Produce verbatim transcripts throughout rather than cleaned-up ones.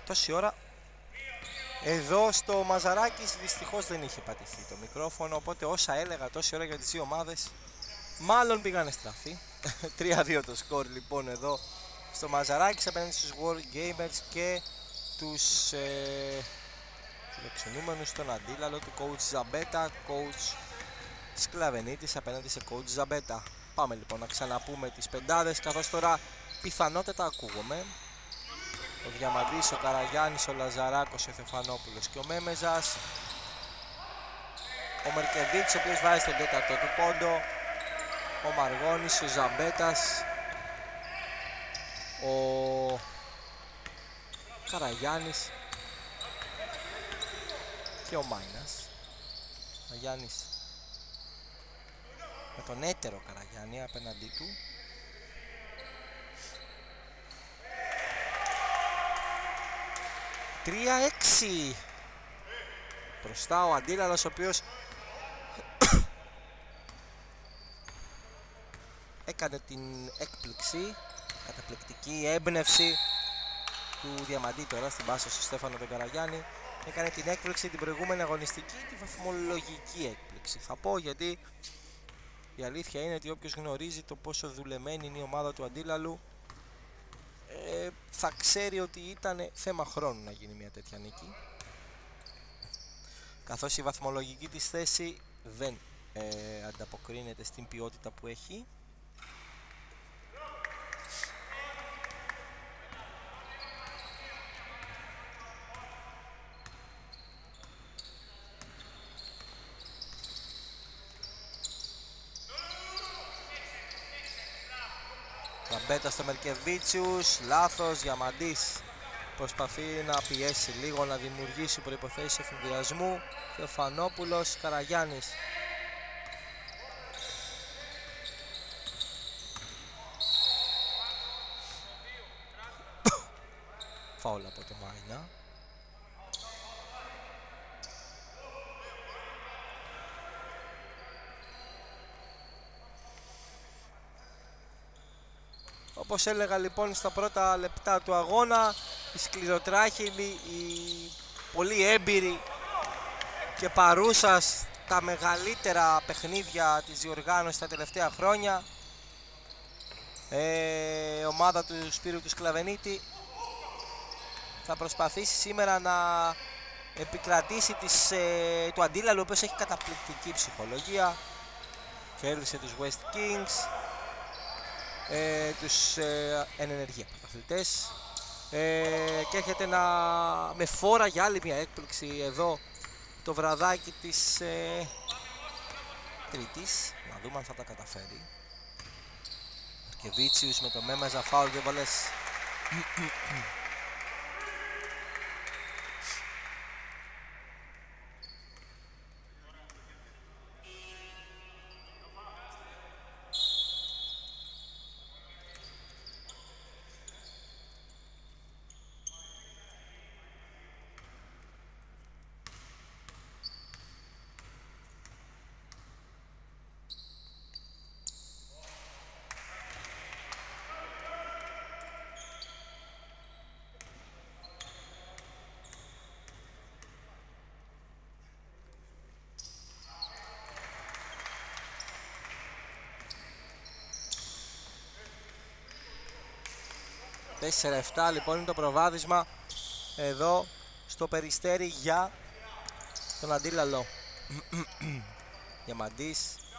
τόση ώρα. Εδώ στο Μαζαράκης δυστυχώς δεν είχε πατηθεί το μικρόφωνο, οπότε όσα έλεγα τόση ώρα για τις δύο ομάδες μάλλον πήγανε στραφή. τρία δύο το σκορ λοιπόν εδώ στο Μαζαράκης απέναντι στους War Gamers και τους ε, φιλοξενούμενους στον αντίλαλο του coach Ζαμπέτα, coach Σκλαβενίτης απέναντι σε coach Ζαμπέτα. Πάμε λοιπόν να ξαναπούμε τις πεντάδες, καθώς τώρα πιθανότατα ακούγομαι. Ο Διαμαντής, ο Καραγιάννης, ο Λαζαράκος, ο Θεφανόπουλος και ο Μέμεζας. Ο Μερκεβίτς, ο οποίος βάζει τον τέταρτο του πόντο. Ο Μαργώνης, ο Ζαμπέτας. Ο Καραγιάννης και ο Μάινας. Ο Γιάννης με τον έτερο Καραγιάννη απέναντί του. τρία έξι. Μπροστά ο αντίλαλος, ο οποίος έκανε την έκπληξη, καταπληκτική έμπνευση του Διαμαντή τώρα στην πάσα στο Στέφανο τον Καραγιάννη. Έκανε την έκπληξη την προηγούμενη αγωνιστική, τη βαθμολογική έκπληξη θα πω, γιατί η αλήθεια είναι ότι όποιος γνωρίζει το πόσο δουλεμένη είναι η ομάδα του αντίλαλου ε, θα ξέρει ότι ήταν θέμα χρόνου να γίνει μια τέτοια νίκη, καθώς η βαθμολογική της θέση δεν ε, ανταποκρίνεται στην ποιότητα που έχει. Ζαμπέτα στο Μερκεβίτσιους, λάθος, Διαμαντής προσπαθεί να πιέσει λίγο, να δημιουργήσει προϋποθέσεις εφηδιασμού. Θεοφανόπουλος, Καραγιάννης. Φάουλ από το Μάινα. Όπως έλεγα λοιπόν στα πρώτα λεπτά του αγώνα, οι σκληροτράχυλοι, οι πολύ έμπειροι και παρούσα στα μεγαλύτερα παιχνίδια της διοργάνωσης τα τελευταία χρόνια, ε, ομάδα του Σπύρου του Σκλαβενίτη θα προσπαθήσει σήμερα να επικρατήσει τις, ε, του αντίλαλου, ο οποίος έχει καταπληκτική ψυχολογία. Κέρδισε τους West Kings, ε, τους ε, εν ενεργεία πρωταθλητές, ε, και έρχεται να, με φόρα για άλλη μια έκπληξη εδώ το βραδάκι της ε, Τρίτης. Να δούμε αν θα τα καταφέρει. Αρκεβίτσιους με το Μέμεζα, φάουλ και βολές. τέσσερα επτά λοιπόν είναι το προβάδισμα εδώ στο Περιστέρι για τον αντίλαλο. Διαμαντής.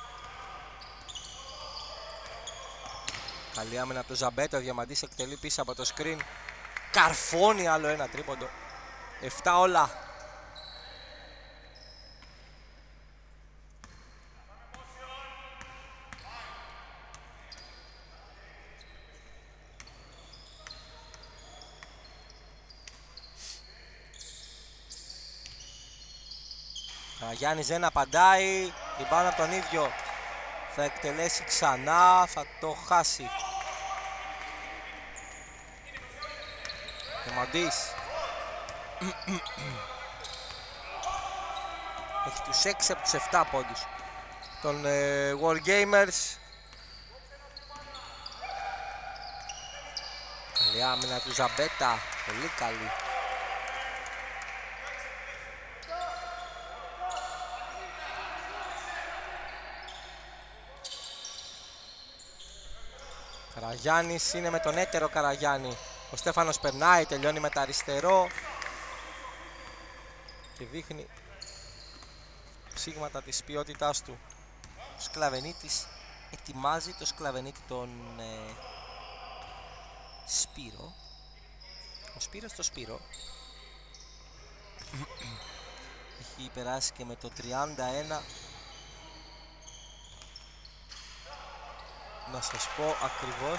Καλή άμυνα από το Ζαμπέτα. Ο Διαμαντής εκτελεί πίσω από το screen. Καρφώνει άλλο ένα τρίποντο. επτά όλα. Γιάννης δεν απαντάει, την πάνω από τον ίδιο θα εκτελέσει ξανά, θα το χάσει. Διαμαντής. Έχει τους έξι από τους επτά πόντους των ε, War Gamers. Καλή άμυνα του Ζαμπέτα, πολύ καλή. Καραγιάννης είναι με τον έτερο Καραγιάννη. Ο Στέφανος περνάει, τελειώνει με τα αριστερό και δείχνει ψήγματα της ποιότητάς του. Ο Σκλαβενίτης ετοιμάζει το Σκλαβενίτη τον ε, Σπύρο. Ο Σπύρος το Σπύρο έχει περάσει και με το τριάντα ένα. Να σας πω ακριβώς,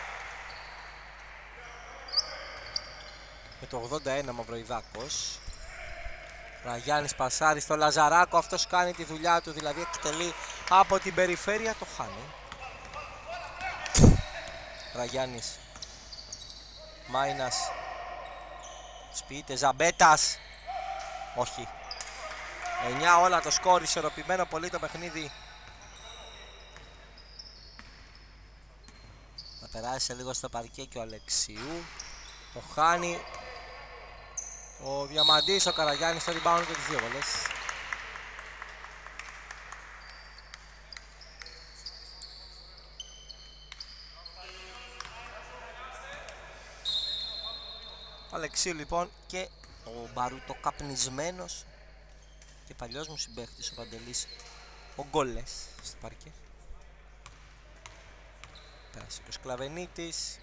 με το ογδόντα ένα Μαυροϊδάκος. Ραγιάννης πασάρει στο Λαζαράκο, αυτός κάνει τη δουλειά του, δηλαδή εκτελεί από την περιφέρεια, το χάνει. Ραγιάννης, Μάινας, σπίτε, Ζαμπέτας, όχι. εννιά όλα το σκόρ, ισορροπημένο πολύ το παιχνίδι. Θα περάσει λίγο στο παρκέ και ο Αλεξιού, το χάνει. Ο Διαμαντής, ο Καραγιάννης στο rebound και τις δύο βολές. Ο Αλεξίου λοιπόν και ο Μπαρούτο καπνισμένος και παλιός μου συμπαίχτης ο Παντελής, ο Γκόλες στο παρκέ. Πέρασε και ο Σκλαβενίτης.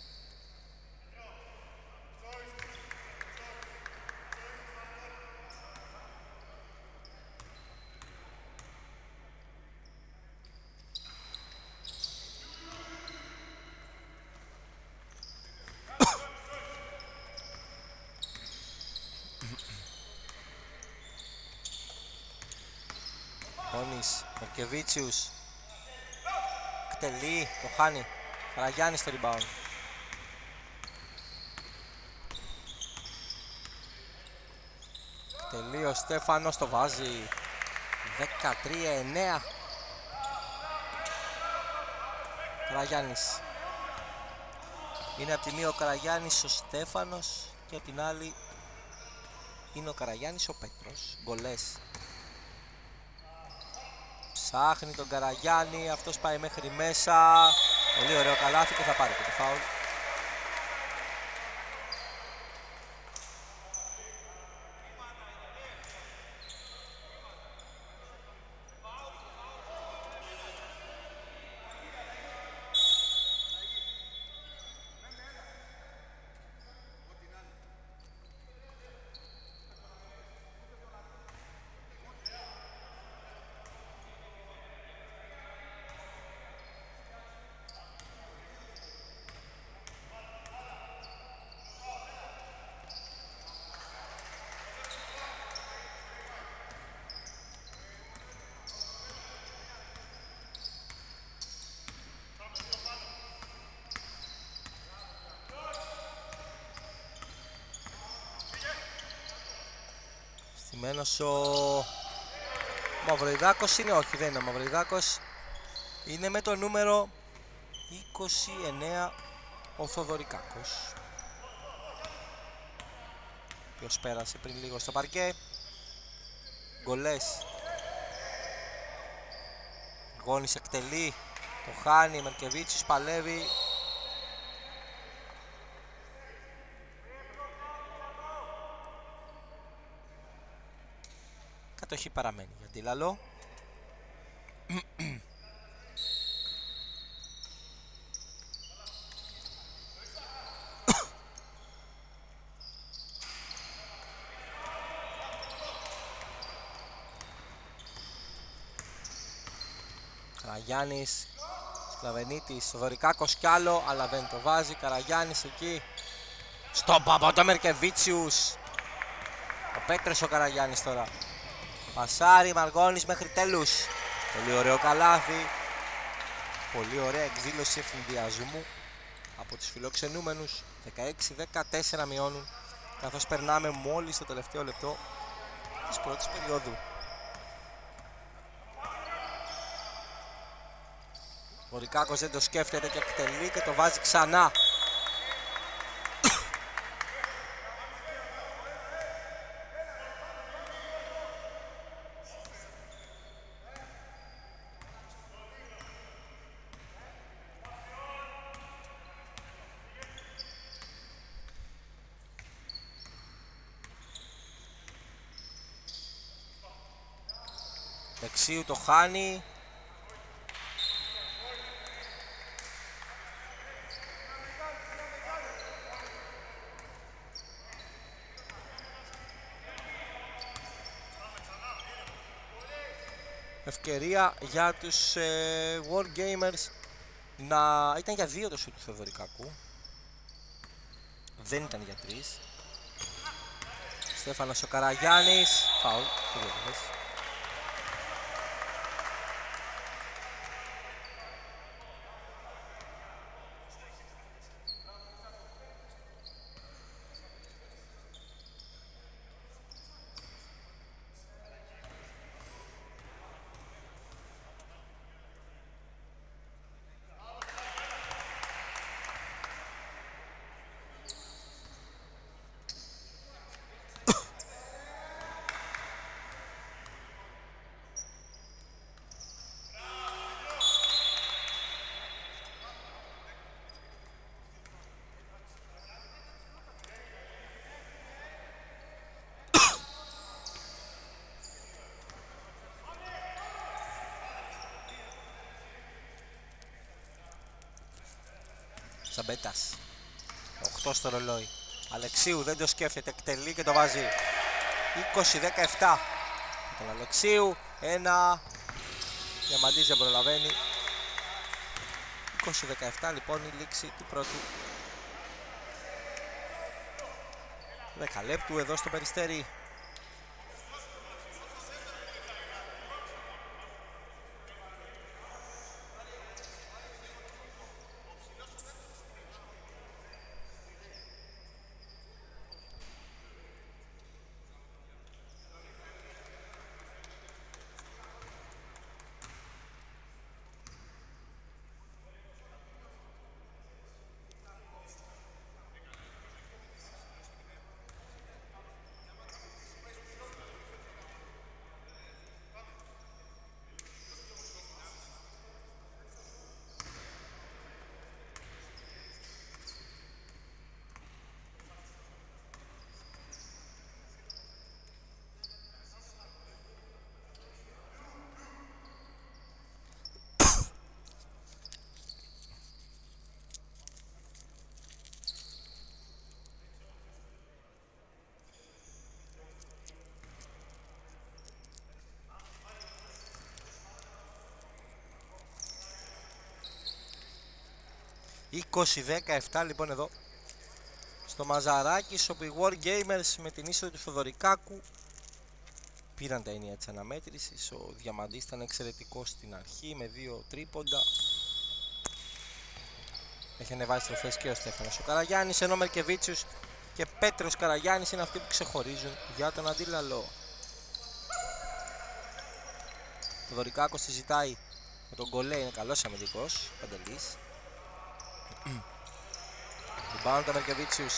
Μόνης, Μερκεβίτσιους, εκτελεί, το χάνει. Καραγιάννης στο rebound. Εκτελεί ο Στέφανος, το βάζει. δεκατρία εννέα. Καραγιάννης. Είναι από τη μία ο Καραγιάννης ο Στέφανος και από την άλλη είναι ο Καραγιάννης ο Πέτρος. Γκολές. Ψάχνει τον Καραγιάννη, αυτός πάει μέχρι μέσα. Πολύ ωραίο καλάθι και θα πάρει και το φάουλ. Στημένος ο Μαυροϊδάκος είναι, όχι δεν είναι ο Μαυροϊδάκος, είναι με το νούμερο είκοσι εννέα ο Θοδωρικάκος, ποιος πέρασε πριν λίγο στο παρκέ. Γκολές. Γόνης εκτελεί, το χάνει, Μερκεβίτσιος παλεύει. Κατοχή παραμένει για τη Λαλό. Καραγιάννης, Σκλαβενίτης, Θοδωρικάκος κι άλλο, αλλά δεν το βάζει. Καραγιάννης εκεί, στο από το Μερκεβίτσιους. Ο Πέτρος ο Καραγιάννης τώρα. Πασάρι, Μαργώνης μέχρι τέλους. Πολύ ωραίο καλάθι. Πολύ ωραία εκδήλωση ευθυνδιασμού από τους φιλοξενούμενους. δεκαέξι δεκατέσσερα μειώνουν, καθώς περνάμε μόλις το τελευταίο λεπτό της πρώτης περίοδου. Ο Ρικάκος δεν το σκέφτεται και εκτελεί και το βάζει ξανά. Αλεξίου το χάνει. Ευκαιρία για τους ε, Wargamers να ήταν για δύο το σουτ του Θεοδωρικάκου. Δεν ήταν για τρεις. Στέφανος ο Καραγιάννης. Φάουλ. Τι βλέπεις. Ζαμπέτας. οκτώ στο ρολόι. Αλεξίου δεν το σκέφτεται, εκτελεί και το βάζει. είκοσι δεκαεπτά. Τον Αλεξίου. Ένα. Διαμαντής δεν προλαβαίνει. είκοσι δεκαεπτά λοιπόν η λήξη του πρώτου δεκαλέπτου εδώ στο Περιστέρι. είκοσι δεκαεπτά λοιπόν εδώ στο Μαζαράκης, όπου οι Wargamers με την είσοδο του Θοδωρικάκου πήραν τα ενία της αναμέτρησης. Ο Διαμαντής ήταν εξαιρετικός στην αρχή με δύο τρίποντα. Έχει ανεβάσει τροφές και ο Στέφανος ο Καραγιάννης, ενώ Μερκεβίτσιος και Πέτρος Καραγιάννης είναι αυτοί που ξεχωρίζουν για τον αντίλαλο. Ο Θοδωρικάκος τη ζητάει με τον Γκολέ, είναι καλός αμυντικός, Παντελής. Rebound το Μερκεβίτσιους.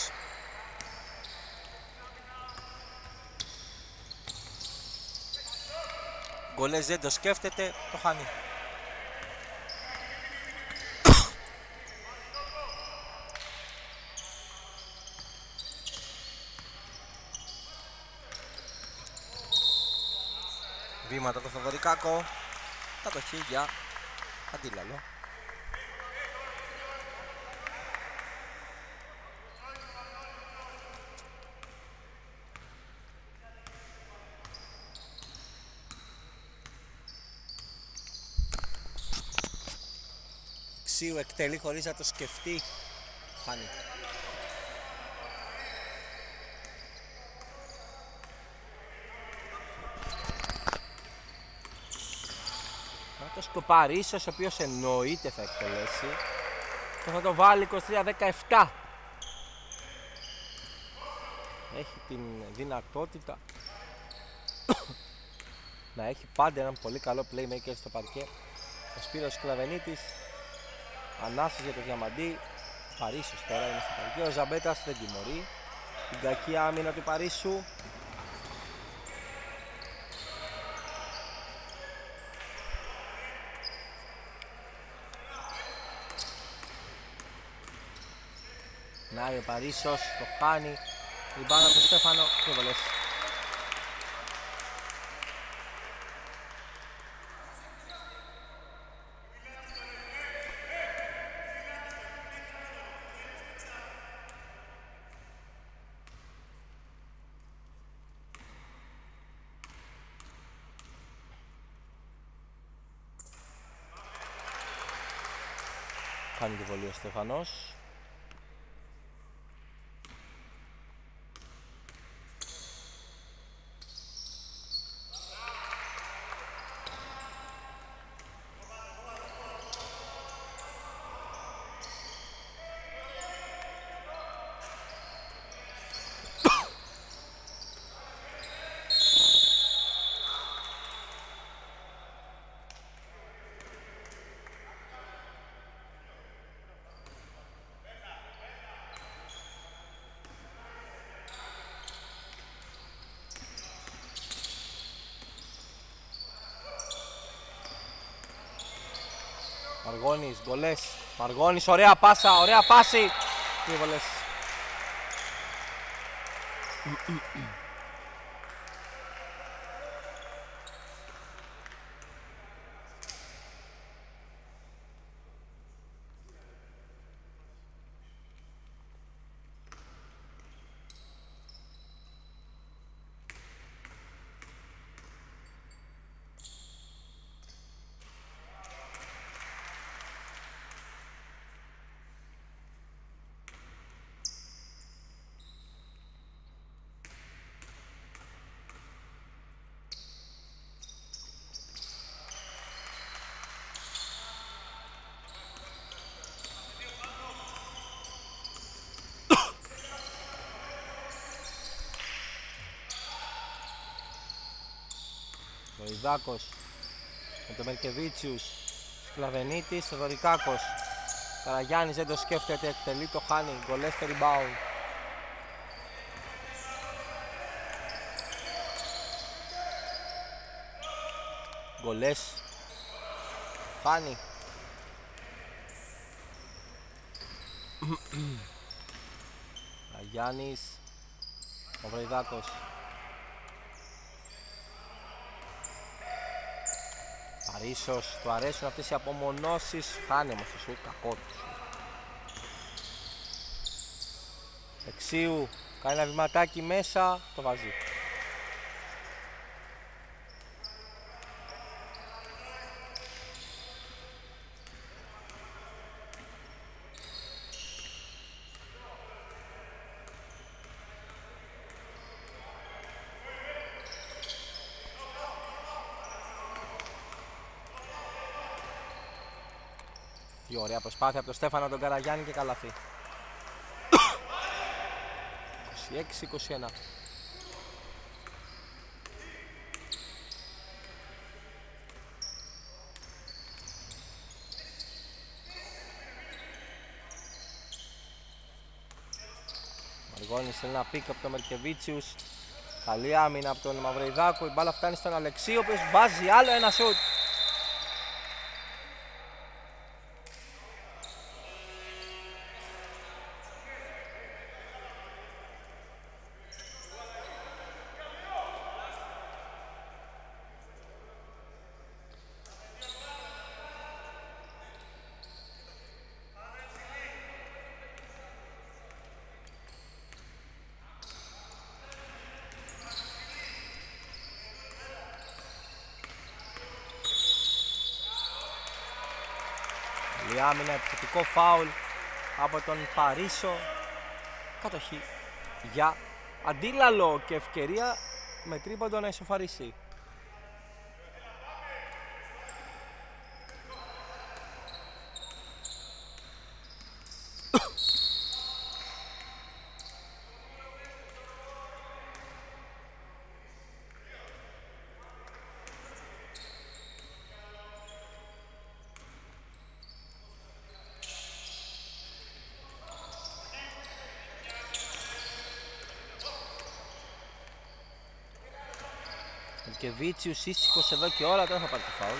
Γκολές δεν το σκέφτεται, το χάνει. Βήματα το Θοδωρικάκο. Κατοχή για αντίλαλο. Ξίου εκτελεί χωρίς να το σκεφτεί. Χάνει. Αυτός το Παρίσος, ο οποίος εννοείται θα εκτελέσει και θα το βάλει είκοσι τρία δεκαεπτά. Έχει την δυνατότητα να έχει πάντα έναν πολύ καλό playmaker στο παρκέ. Ο Σπύρος Κλαβενίτης, ανάσες για το Διαμαντή. Παρίσος τώρα είναι στο παρκέ. Ο Ζαμπέτας δεν τιμωρεί την κακή άμυνα του Παρίσου. Να ο Παρίσος το χάνει. Ριμπάνα από τον Στέφανο και βολές. Κάνει τη βολή ο Στέφανος. Μαργώνης, γκολές. Μαργώνης, ωραία πάσα, ωραία φάση. Δύο βολές. Βοηδάκος με τον Μερκεβίτσιους, Σκλαβενίτης, Θοδωρικάκος. Καραγιάννης δεν το σκέφτεται, εκτελεί, το χάνει. Γκολές στο rebound. Γκολές. Χάνει. Καραγιάννης, ο Βοηδάκος. Παρίσος, του αρέσουν αυτές οι απομονώσεις. Χάνει όμως το σουτ, κακό του. Δεξίου, κάνει ένα βηματάκι μέσα, το βάζει. Τι ωραία προσπάθεια από τον Στέφανο τον Καραγιάννη και καλαθί. είκοσι έξι είκοσι ένα. Μαργώνης θέλει ένα πικ από τον Μερκεβίτσιους. Καλή άμυνα από τον Μαυρεϊδάκο. Η μπάλα φτάνει στον Αλεξίου, ο οποίος βάζει άλλο ένα σουτ. Η άμυνα, επιθετικό φάουλ από τον Παρίσο. Κατοχή για Αντίλαλο και ευκαιρία με τρίποντο να ισοφαρίσει. Και Βίτσιους ήσυχος εδώ και όλα, τώρα θα πάρει το φάουλ.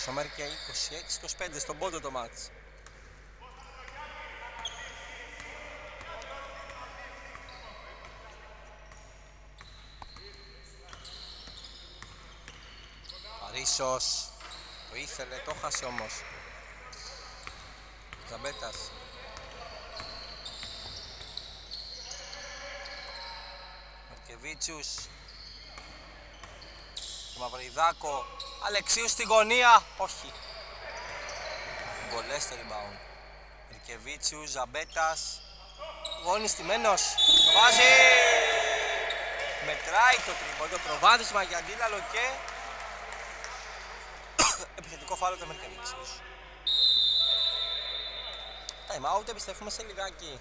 Αμέρικα είκοσι έξι είκοσι πέντε στον πόντο το μάτς. Παρίσος το ήθελε, το χάσε όμως. Ζαμπέτας. Μαρκεβίτσιους. Το Μαυριδάκο. Αλεξίου στη γωνία. Όχι. Γκολές στο rebound. Μαρκεβίτσιους, Ζαμπέτας. Γόνι στημένος. Το βάζει. Μετράει το τρίποντο. Προβάδισμα για αντίλαλο και επιθετικό φάουλ του Μαρκεβίτσιους. Time out, επιστρέφουμε σε λιγάκι.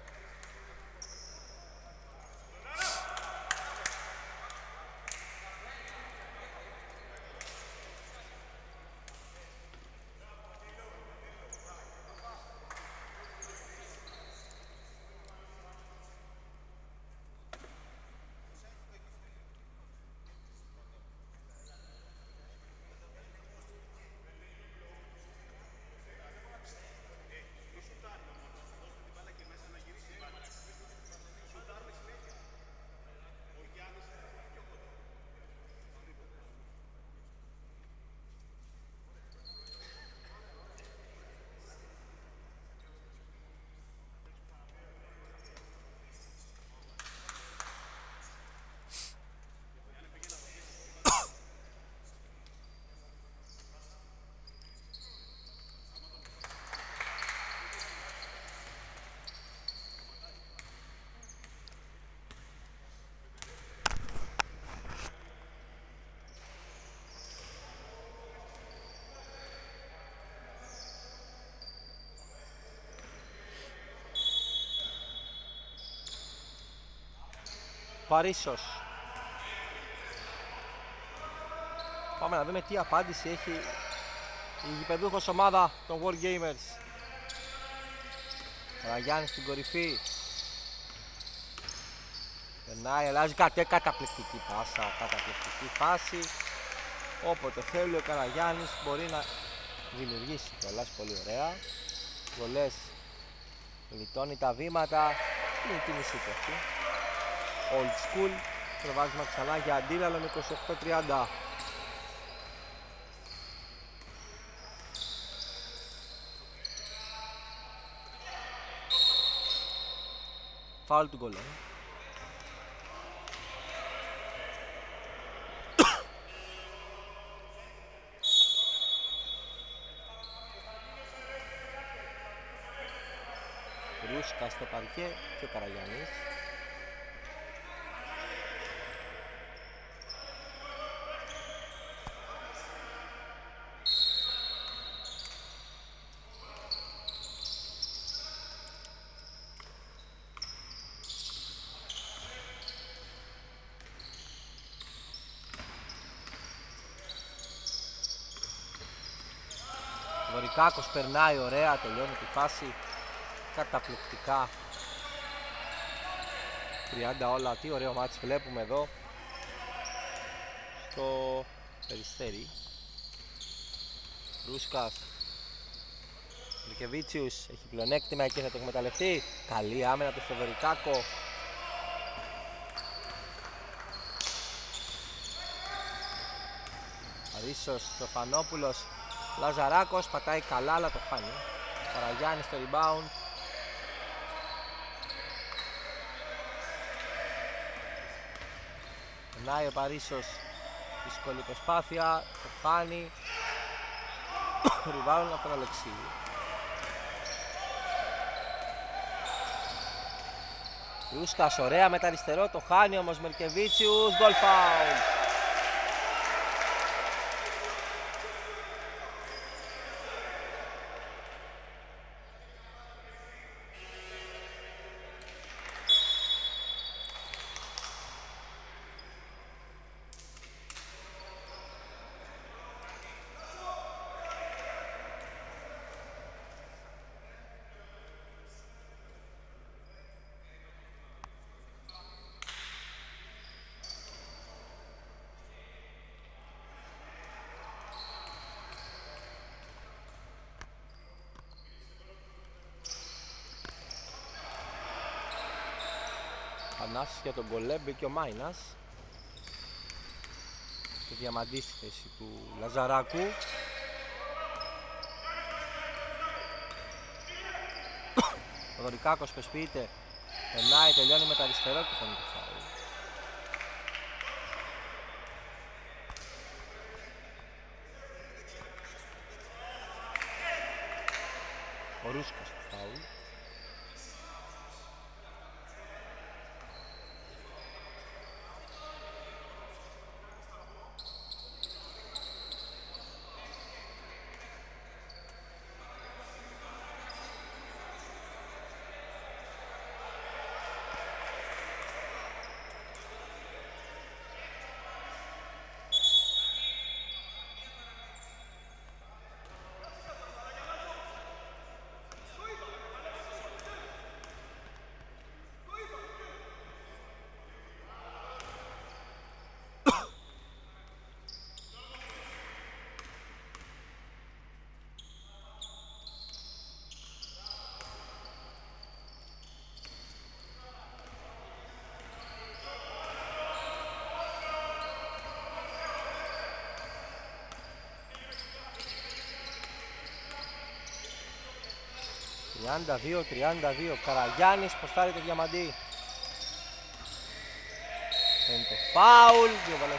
Παρίσος. Πάμε να δούμε τι απάντηση έχει η γηπεδούχος ομάδα των Wargamers. Ραγιάννης στην κορυφή. Περνάει, αλλάζει κατέ, καταπληκτική πάσα, καταπληκτική φάση. Όποτε θέλει ο Καραγιάννης μπορεί να δημιουργήσει κιόλας, πολύ ωραία. Βολές, γλιτώνει τα βήματα, είναι η κίνησή του αυτή. Old school, προβάδισμα ξανά για αντίλαλο με είκοσι οκτώ τριάντα. Φάουλ του γκολ. Ρούσκα στο παρκέ και ο Καραγιάννης. Βορικάκος περνάει ωραία, τελειώνει τη φάση καταπληκτικά. τριάντα όλα, τι ωραίο μάτς βλέπουμε εδώ στο Περιστέρι. Ρούσκας, Λικεβίτσιους έχει πλεονέκτημα και θα το εκμεταλλευτεί. Καλή άμενα του στο Βορικάκο. Αρίσος, Στοφανόπουλος, Λαζαράκος πατάει καλά αλλά το χάνει. Καραγιάννης στο rebound. Περνάει ο Παρίσος, δύσκολη προσπάθεια, το χάνει. Rebound από τον Αλεξίου. Ρούσκας ωραία με τα αριστερό, το χάνει όμως Μερκεβίτσιους, goal foul. Θανάσης για τον Κολέμπη και ο Μάινας. Και Διαμαντή στη θέση του Λαζαράκου. Ο Δωρικάκος πεσποιείται. Περνάει, τελειώνει με τα αριστερό και φαίνεται φάουλ. Ο Ρούσκας το φάουλ. τριάντα δύο τριάντα δύο. Καραγιάννης ποστάρει το Διαμαντή. Είναι το φάουλ. Δύο βαλές.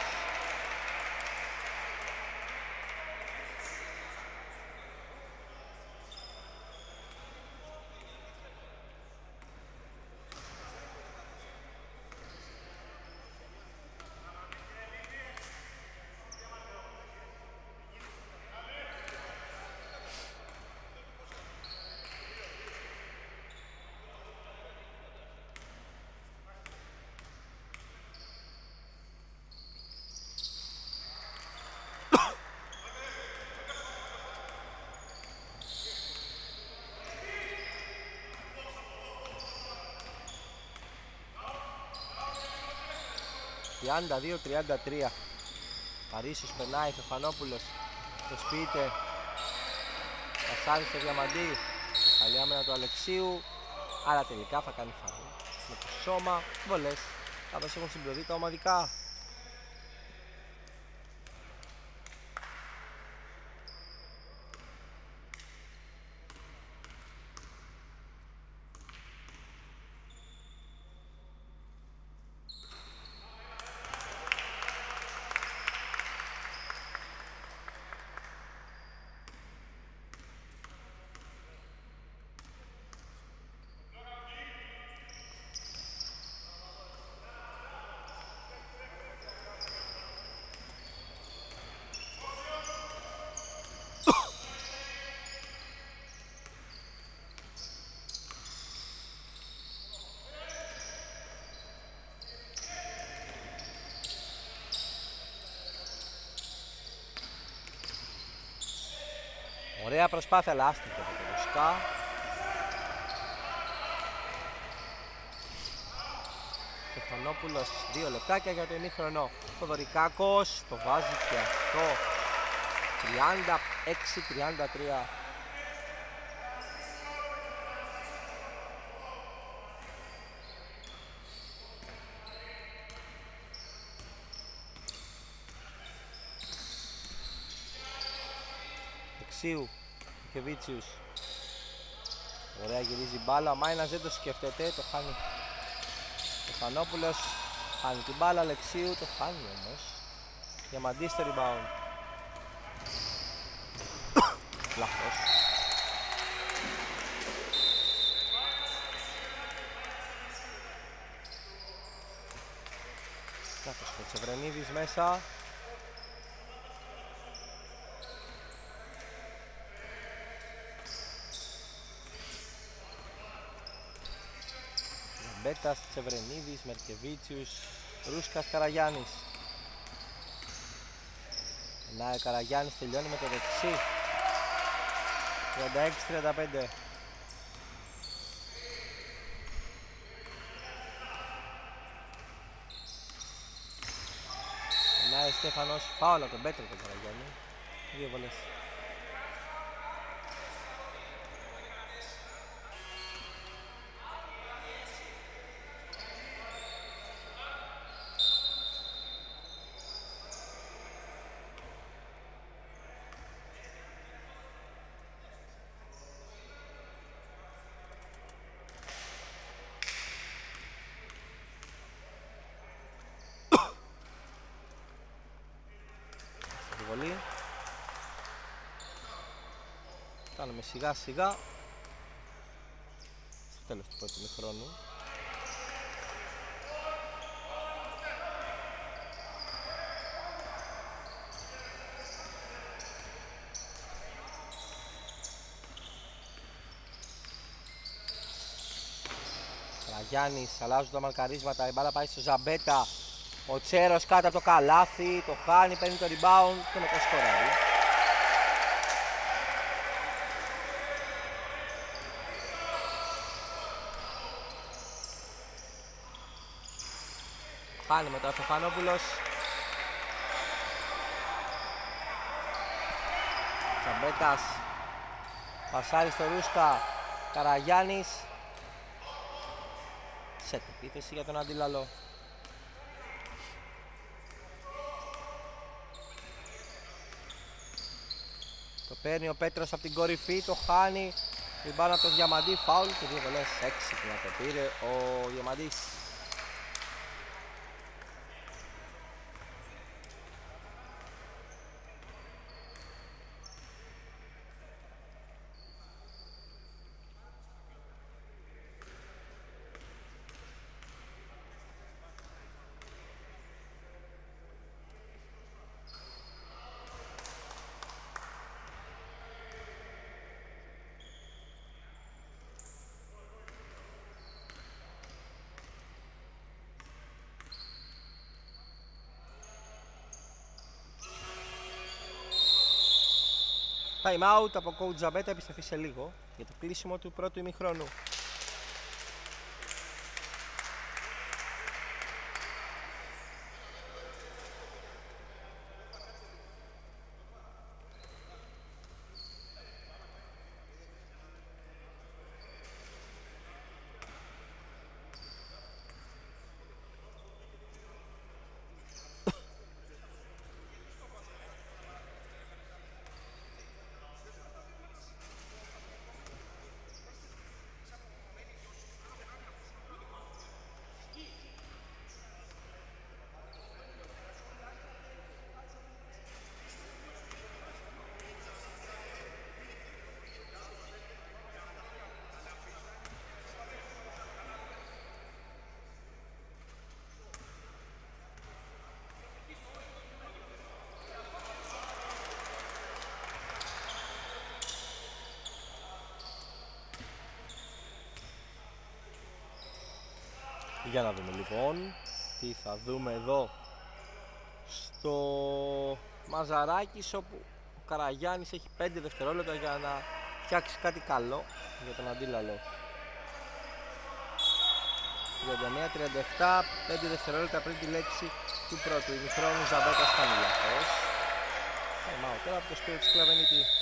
τριάντα δύο τριάντα τρία. Παρίσιος περνάει, Φεφανόπουλος προσποιείται. Πασάρι στο Διαμαντή. Καλή άμυνα του Αλεξίου. Άρα τελικά θα κάνει φάουλ. Με το σώμα, βολές. Κάπως έχουν συμπληρωθεί τα ομαδικά. Ωραία προσπάθεια, αλλά άστηκε από το Ρουσκά. Στεφανόπουλος, δύο λεπτάκια για το ημίχρονο. Θοδωρικάκος το βάζει και αυτό. τριάντα έξι τριάντα τρία. Δεξίου, Κεβίτσιους. Ωραία γυρίζει μπάλα, ο Μάινας δεν το σκέφτεται, το χάνει. Ο Φανόπουλος χάνει την μπάλα, Αλεξίου το χάνει όμως. Διαμαντής στο rebound. Λάθος. Λάθος, ο Τσεβρενίδης μέσα. Μπέτας, Τσεβρενίδης, Μερκεβίτσιους, Ρούσκας, Καραγιάννης. Περνάει ο Καραγιάννης, τελειώνει με το δεξί. τριάντα έξι τριάντα πέντε. Περνάει ο Στέφανος, φάουλ από τον Πέτρο τον Καραγιάννη. Δύο βολές. φτάνουμε σιγά σιγά στο τέλος του πρώτου ημιχρόνου. Γιάννης, αλλάζουν τα μαρκαρίσματα, η μπάλα πάει στο Ζαμπέτα. Ο Τσέρος κάτω από το καλάθι, το χάνει, παίρνει το rebound και μετά σκοράρει. Χάνει μετά ο Στεφανόπουλος. Ζαμπέτας, πασάρει στο Ρούσκα, Καραγιάννης. Σετ επίθεση για τον Αντίλαλο. Το παίρνει ο Πέτρος από την κορυφή, το χάνει. Την μπάλα από τον Διαμαντή, φάουλ και δύο βολές έξυπνα το πήρε ο Διαμαντής. Time out από coach Ζαμπέτα, επιστροφή σε λίγο για το κλείσιμο του πρώτου ημιχρόνου. Για να δούμε λοιπόν τι θα δούμε εδώ στο Μαζαράκης, όπου ο Καραγιάννης έχει πέντε δευτερόλεπτα για να φτιάξει κάτι καλό για τον Αντίλαλο. τριάντα μία τριάντα επτά, πέντε δευτερόλεπτα πριν τη λέξη του πρώτου ημιχρόνου. Ζαμπέτας κάνει λάθος. Time out τώρα από το σπίτι της Κλαβενίτη.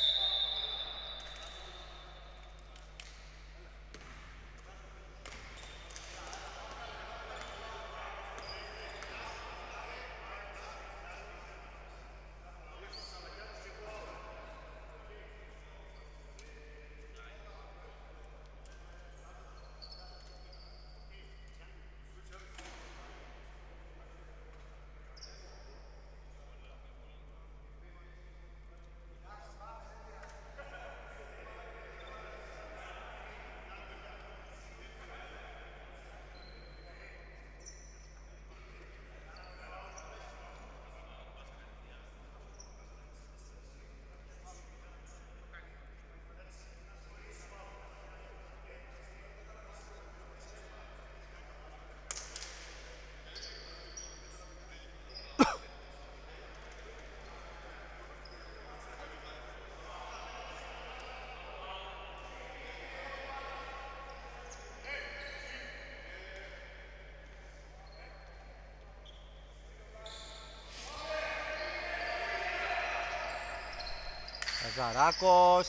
Ζαράκος,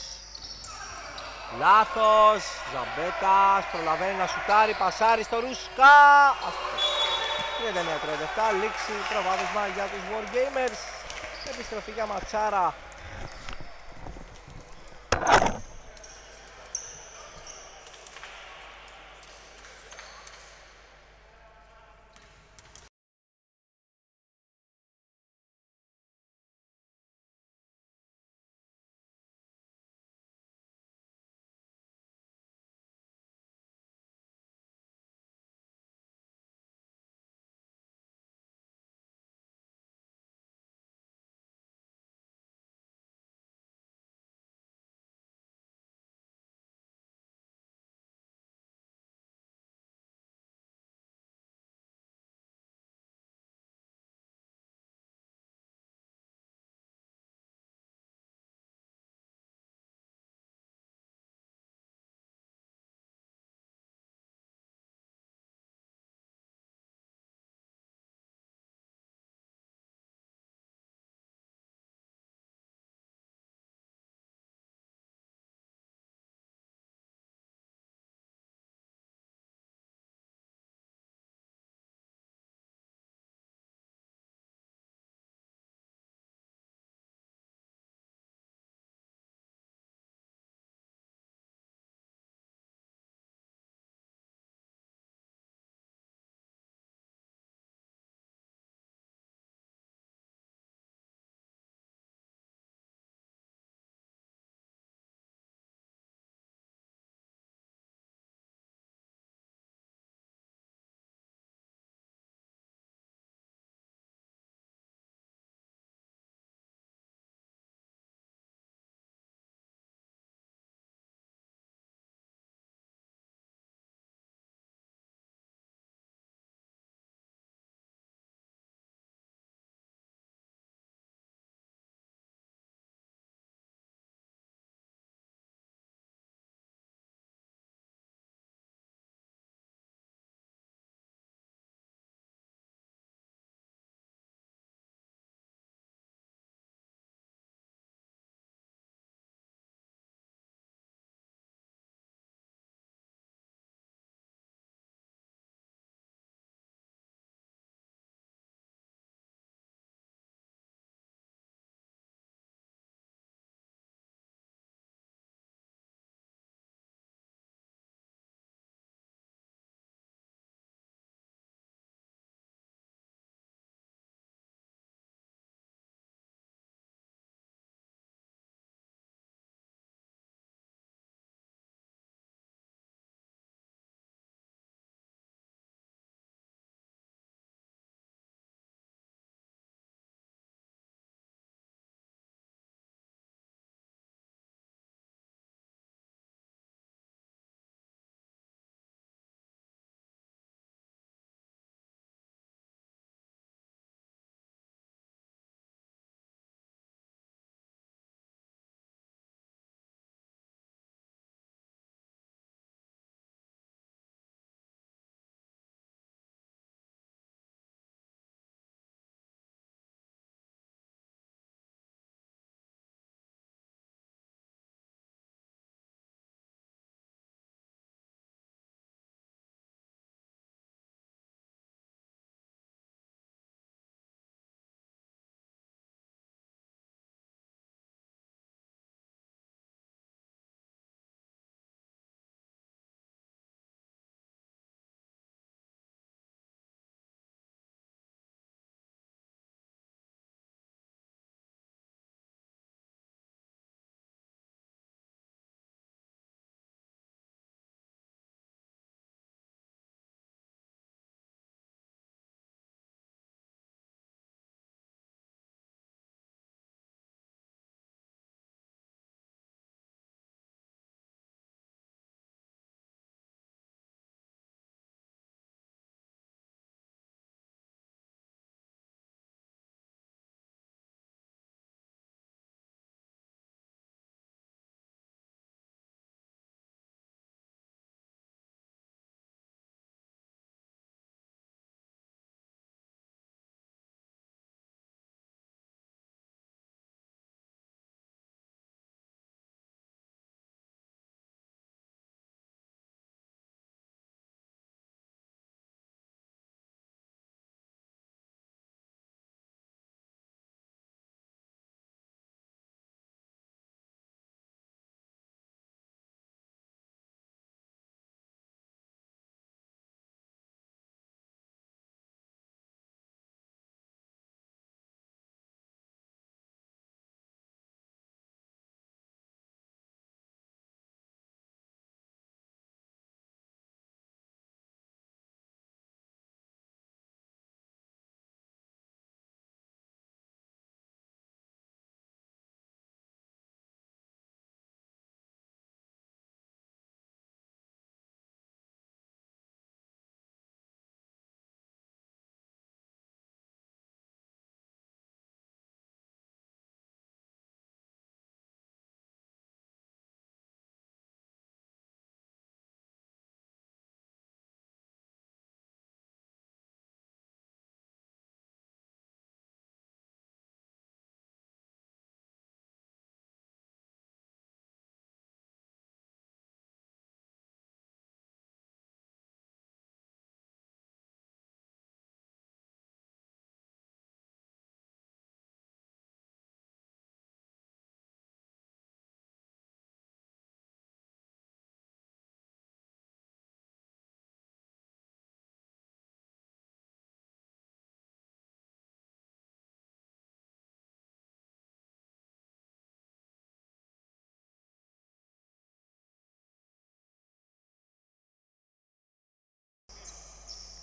λάθος, Ζαμπέτας, προλαβαίνει να σουτάρει, πασάρει στο Ρούσκα. τριάντα μία τριάντα επτά, λήξη, προβάδισμα για τους Wargamers. Επιστροφή για ματσάρα.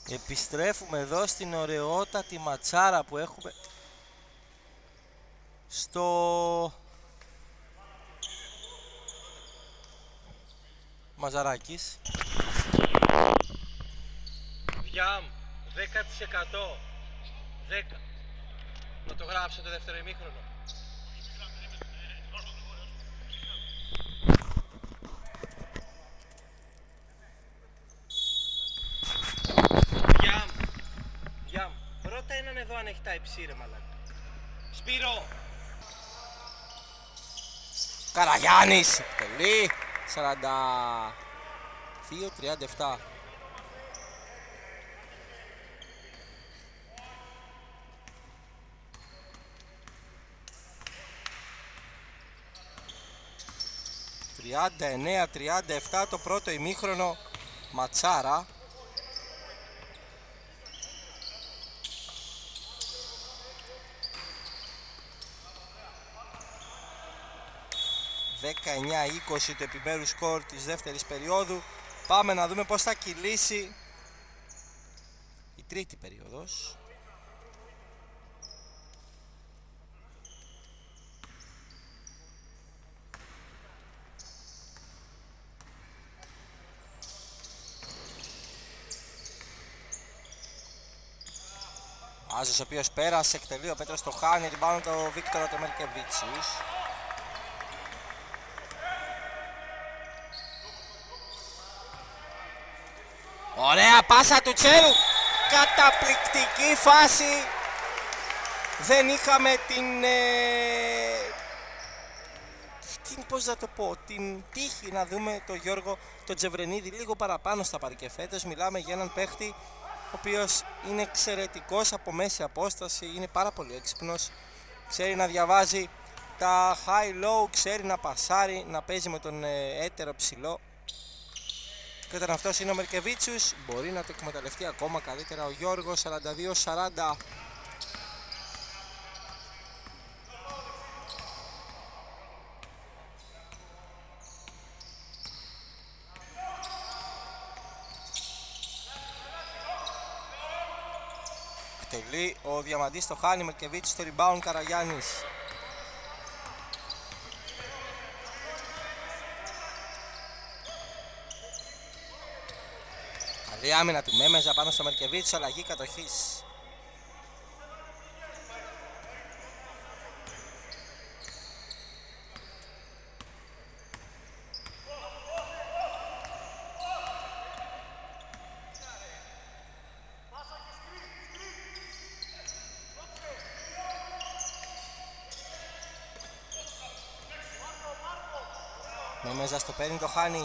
Επιστρέφουμε εδώ στην ωραιότατη ματσάρα που έχουμε στο Μαζαράκης. Διάμ, δέκα τοις εκατό. δέκα. Να το γράψω το δεύτερο ημίχρονο. Διάμ, Διάμ. Ρώτα έναν εδώ αν έχει τα υψί ρε μαλάκα. Σπύρο. Καραγιάννης, εκτελεί. σαράντα δύο τριάντα επτά. τριάντα εννέα τριάντα επτά το πρώτο ημίχρονο, ματσάρα. δεκαεννέα είκοσι το επιμέρους σκορ της δεύτερης περίοδου. Πάμε να δούμε πώς θα κυλήσει η τρίτη περίοδος. Άζος ο οποίος πέρασε, εκτελεί ο Πέτρος το χάνει, την πάνω το Βίκτορα το Μερκεβίτσιους. Ωραία πάσα του Τσέρου, καταπληκτική φάση. Δεν είχαμε την, ε, την πώς να το πω, την τύχη να δούμε τον Γιώργο τον Τζεβρενίδη λίγο παραπάνω στα παρκέ φέτος. Μιλάμε για έναν παίχτη ο οποίος είναι εξαιρετικός από μέση απόσταση, είναι πάρα πολύ έξυπνος, ξέρει να διαβάζει τα high-low, ξέρει να πασάρει, να παίζει με τον ε, έτερο ψηλό. Και όταν αυτός είναι ο Μερκεβίτσιους μπορεί να το εκμεταλλευτεί ακόμα καλύτερα ο Γιώργος. Σαράντα δύο σαράντα. Εκτελεί ο Διαμαντής, το χάνει, Μερκεβίτσιους στο rebound, Καραγιάννης. Καλή άμυνα του Μέμεζα πάνω στο Μερκεβίτσιο, αλλαγή κατοχής. Μέμεζα στο παίρνει, το χάνει.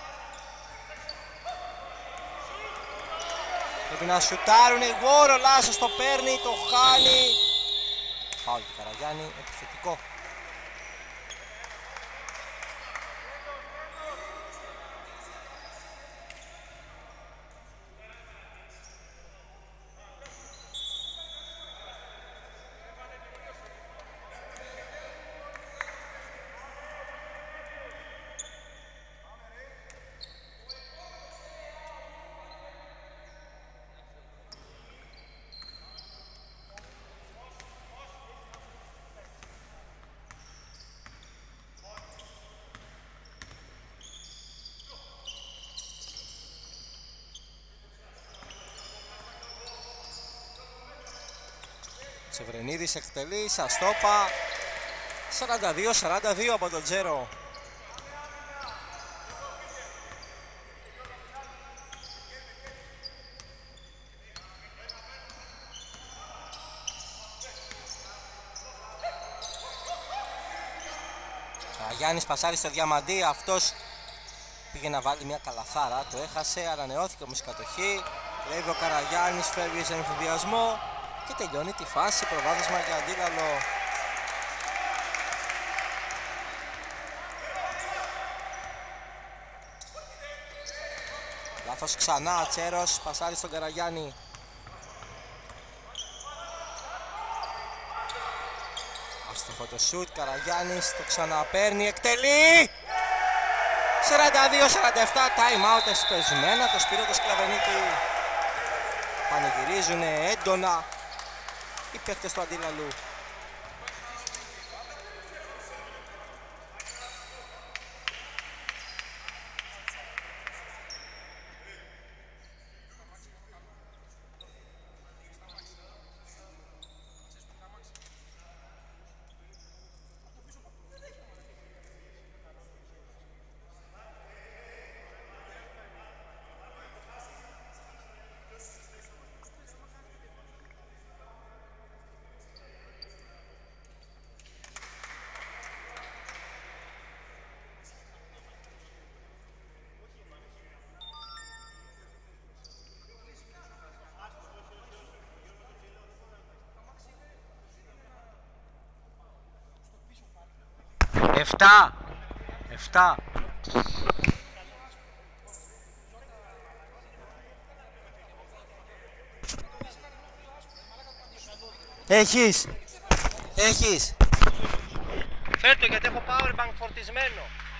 Πρέπει να σουτάρουν οι Γόρο, Λάσος το παίρνει, το χάνει. Φάουλ του Καραγιάννη, επιθετικό. Τσεβρενίδης εκτελεί, Σαστόπα. Σαράντα δύο σαράντα δύο από τον Τζέρο. Γιάννης πασάρει στο Διαμαντή, αυτός πήγε να βάλει μια καλαθάρα, το έχασε, ανανεώθηκε όμως η κατοχή. Λέει ο Καραγιάννης, φεύγει σε εμφυδιασμό και τελειώνει τη φάση, προβάδισμα για αντίλαλο. Λάθος ξανά, Τσέρος πασάρει στον Καραγιάννη. Άστοχο το σουτ, Καραγιάννης το ξαναπαίρνει, εκτελεί! σαράντα δύο σαράντα επτά, time out εσπεσμένα, το Σπύρο το Σκλαβενίτη. πανηγυρίζουν έντονα οι παίκτες του Αντίλαλου. Εφτά. Εφτά. Έχεις. Έχεις. Φέρ' το γιατί έχω powerbank φορτισμένο.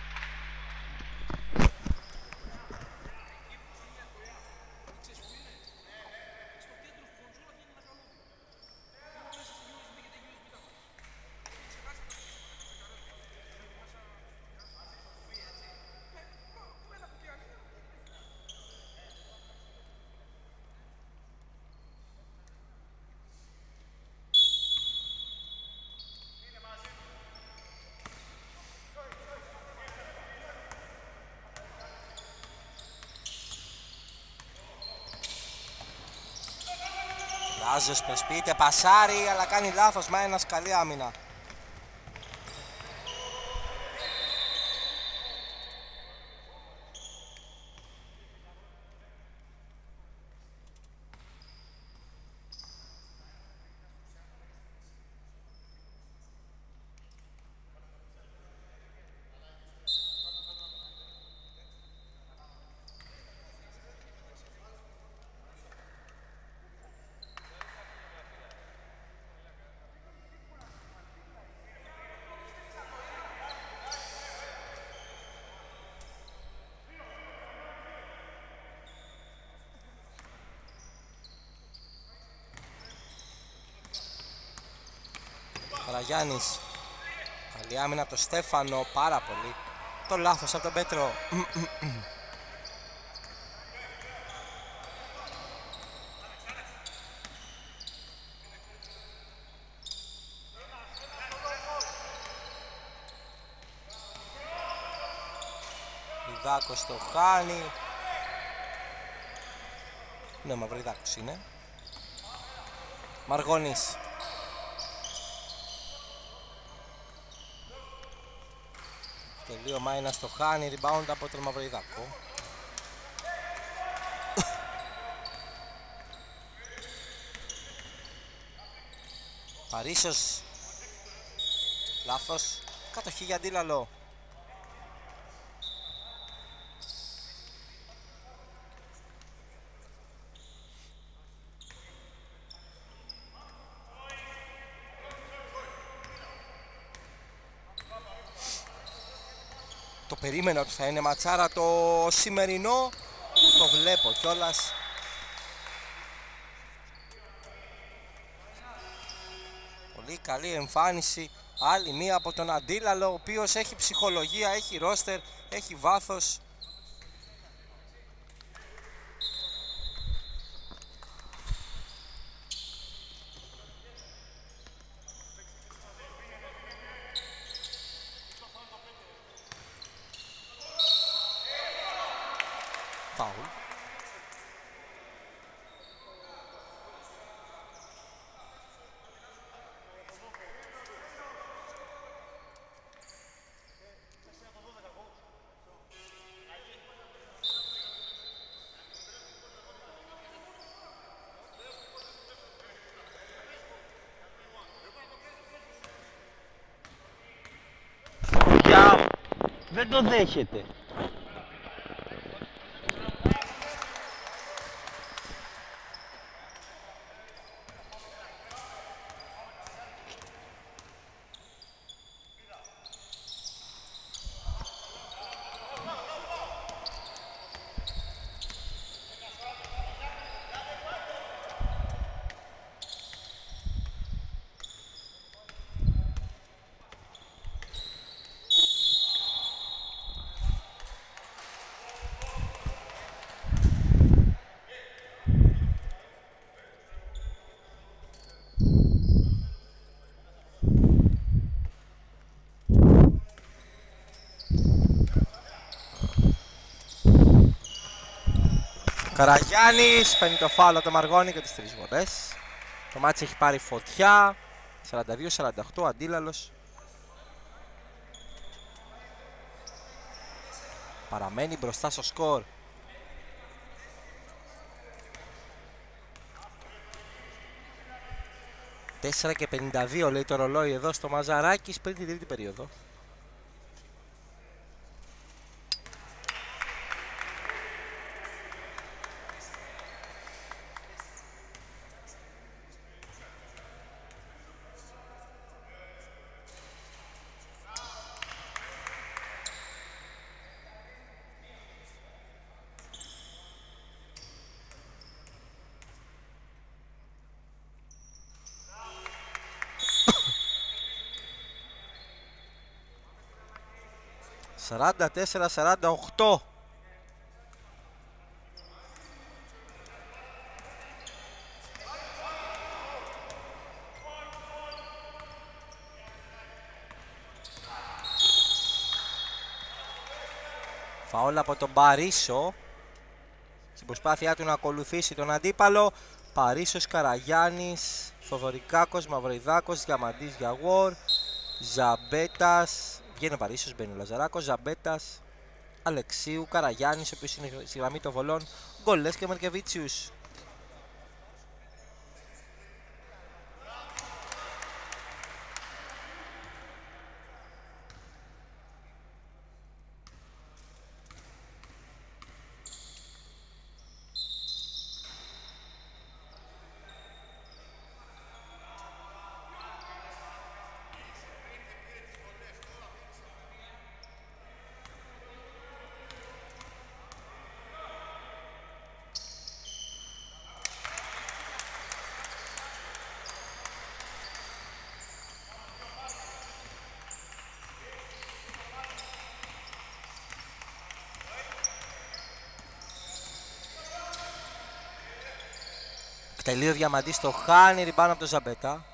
Λάζος προσποιείται, πασάρει, αλλά κάνει λάθος, μα ένας καλή άμυνα. Καραγιάννης. Καλή άμυνα από τον Στέφανο, πάρα πολύ. Το λάθος από τον Πέτρο. Λιδάκος το χάνει. Ναι, Μαυριδάκος είναι. Μαργώνης. Τελείωμα ένα στο χάνει, rebound από τον Μαυριδάκο. Παρίσος. Λάθος. Κατοχή για Αντίλαλο. Το περίμενα ότι θα είναι ματσάρα το σημερινό. Το βλέπω κιόλας. Πολύ καλή εμφάνιση. Άλλη μία από τον Αντίλαλο, ο οποίος έχει ψυχολογία, έχει ρόστερ, έχει βάθος. Φάουλ. Για... Δεν το δέχεται. Καραγιάννης παίρνει το φάουλ από το Μαργόνη και τις τρεις βολές. Το μάτς έχει πάρει φωτιά. σαράντα δύο σαράντα οκτώ, αντίλαλος. Παραμένει μπροστά στο σκορ. τέσσερα και πενήντα δύο λέει το ρολόι εδώ στο Μαζαράκης πριν την τρίτη περίοδο. σαράντα τέσσερα σαράντα οκτώ. Φαόλ από τον Παρίσο στην προσπάθειά του να ακολουθήσει τον αντίπαλο. Παρίσος, Καραγιάννης, Θοδωρικάκος, Μαυροϊδάκος, Διαμαντής, Γιαγόρ, Ζαμπέτας. Βγαίνει ο Παρίσος, μπαίνει ο Λαζαράκος, Ζαμπέτας, Αλεξίου, Καραγιάννης, ο οποίος είναι στη γραμμή των βολών, Γκολές και Μερκεβίτσιους. Τελείο Διαμαντής το χάνει, ριμπάνω από τον Ζαμπέτα.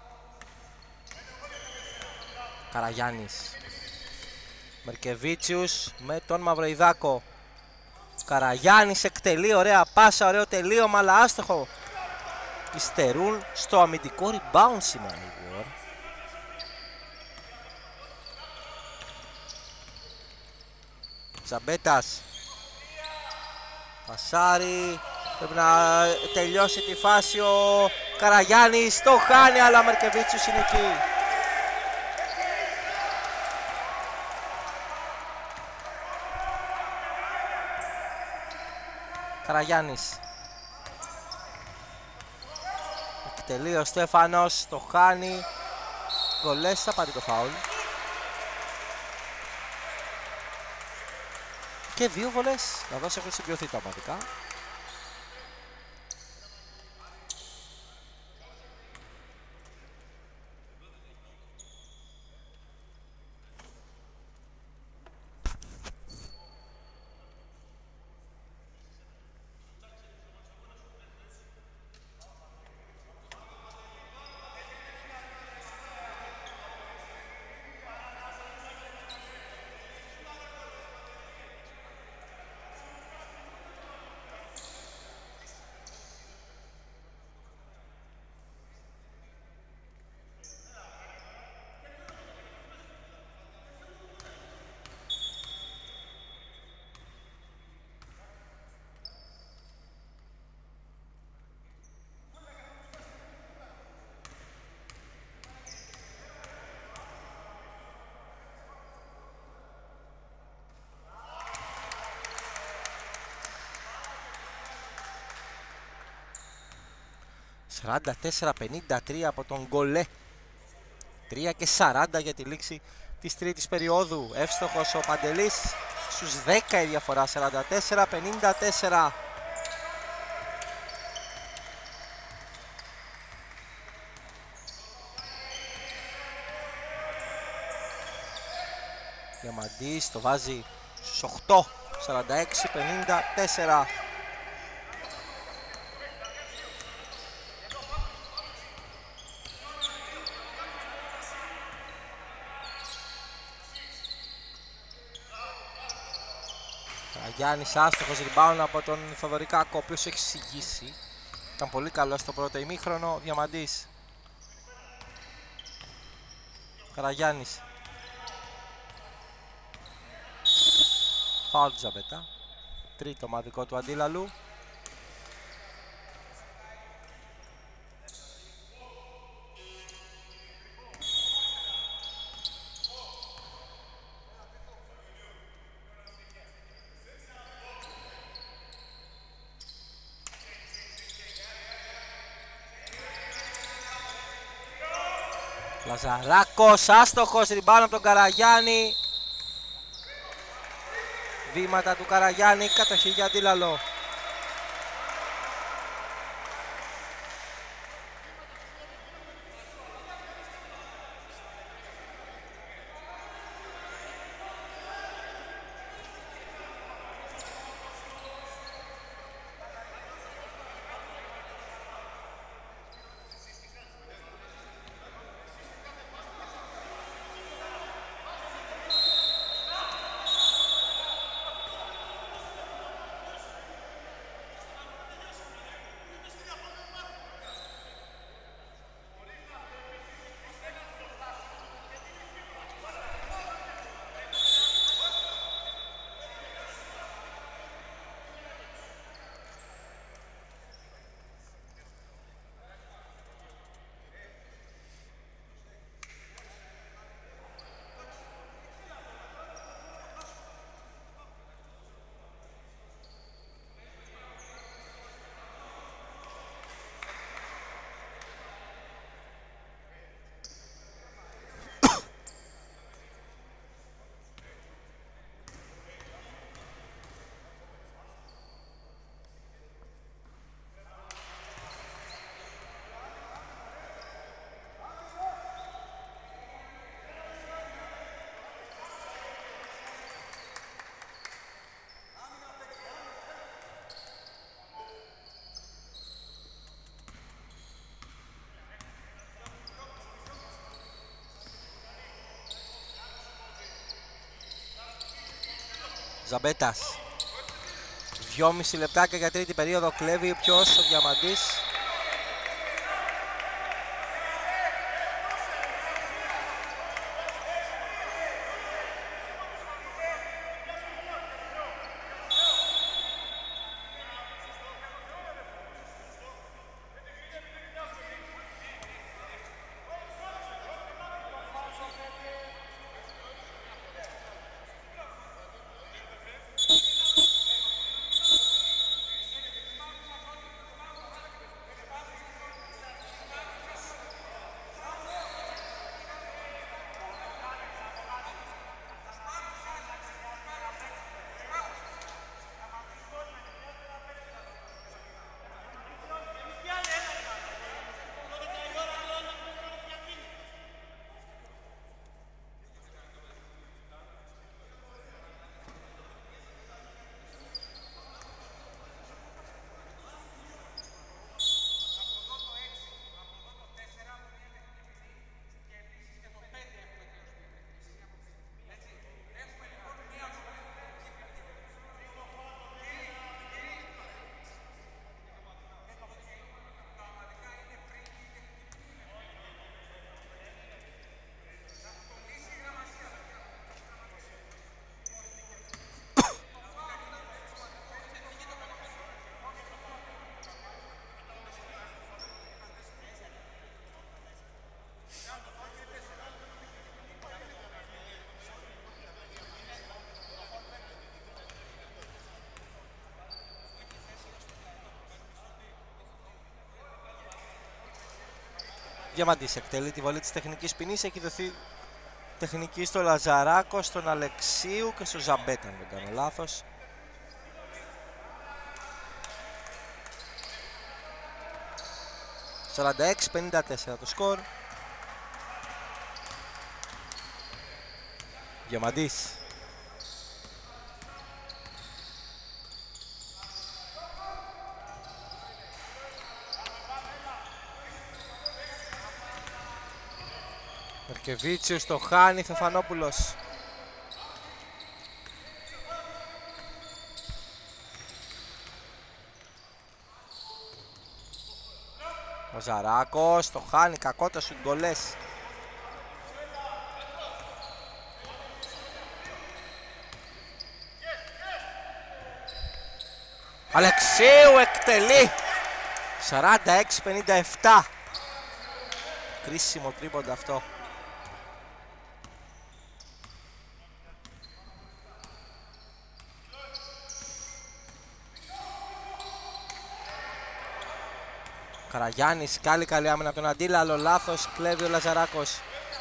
Καραγιάννης, Μερκεβίτσιους με τον Μαυροϊδάκο. Καραγιάννης εκτελεί, ωραία πάσα, ωραίο τελείωμα, αλλά άστοχο. Υστερούν στο αμυντικό rebound σήμερα οι War. Ζαμπέτας, πασάρι. Πρέπει να τελειώσει τη φάση ο Καραγιάννης, το χάνει, αλλά ο Μερκεβίτσιους είναι εκεί. Καραγιάννης. Εκτελεί ο Στέφανος, το χάνει. Γκολές, θα πάρει το φάουλ. Και δύο βολές, να δώσει έχουν συμπληρωθεί τα πραγματικά. σαράντα τέσσερα πενήντα τρία από τον Γκολέ. τρία και σαράντα για τη λήξη της τρίτης περίοδου. Εύστοχος ο Παντελής, στους δέκα η διαφορά, σαράντα τέσσερα πενήντα τέσσερα. Διαμαντής το βάζει στους οκτώ, σαράντα έξι πενήντα τέσσερα. Καραγιάννης άστοχος rebound από τον Θοδωρικάκο, ο οποίος έχει συγγύσει. Ήταν πολύ καλό στο πρώτο ημίχρονο. Διαμαντής. Καραγιάννης. Φάουλ του Ζαμπέτα. Τρίτο ομαδικό του αντίλαλου. Λαζαράκος, άστοχος, rebound από τον Καραγιάννη. Βήματα του Καραγιάννη, κατοχή για αντίλαλο. Ζαμπέτας. δυόμιση λεπτάκια για τρίτη περίοδο. Κλέβει ποιος, ο Διαμαντής. Διαμαντής εκτελεί τη βολή της τεχνικής ποινής. Έχει δοθεί τεχνική στο Λαζαράκο, στον Αλεξίου και στο Ζαμπέτα, αν δεν κάνω λάθος. σαράντα έξι πενήντα τέσσερα το σκορ. Διαμαντής. Μερκεβίτσιος το χάνει, Φεφανόπουλος. Μαζαράκος το χάνει, κακό το σουτ, γκολές. Αλεξίου εκτελεί σαράντα έξι πενήντα επτά. Κρίσιμο τρίποντα αυτό. Καραγιάννης, καλή καλή άμυνα από τον Αντίλαλο, λάθος, κλέβει ο Λαζαράκος.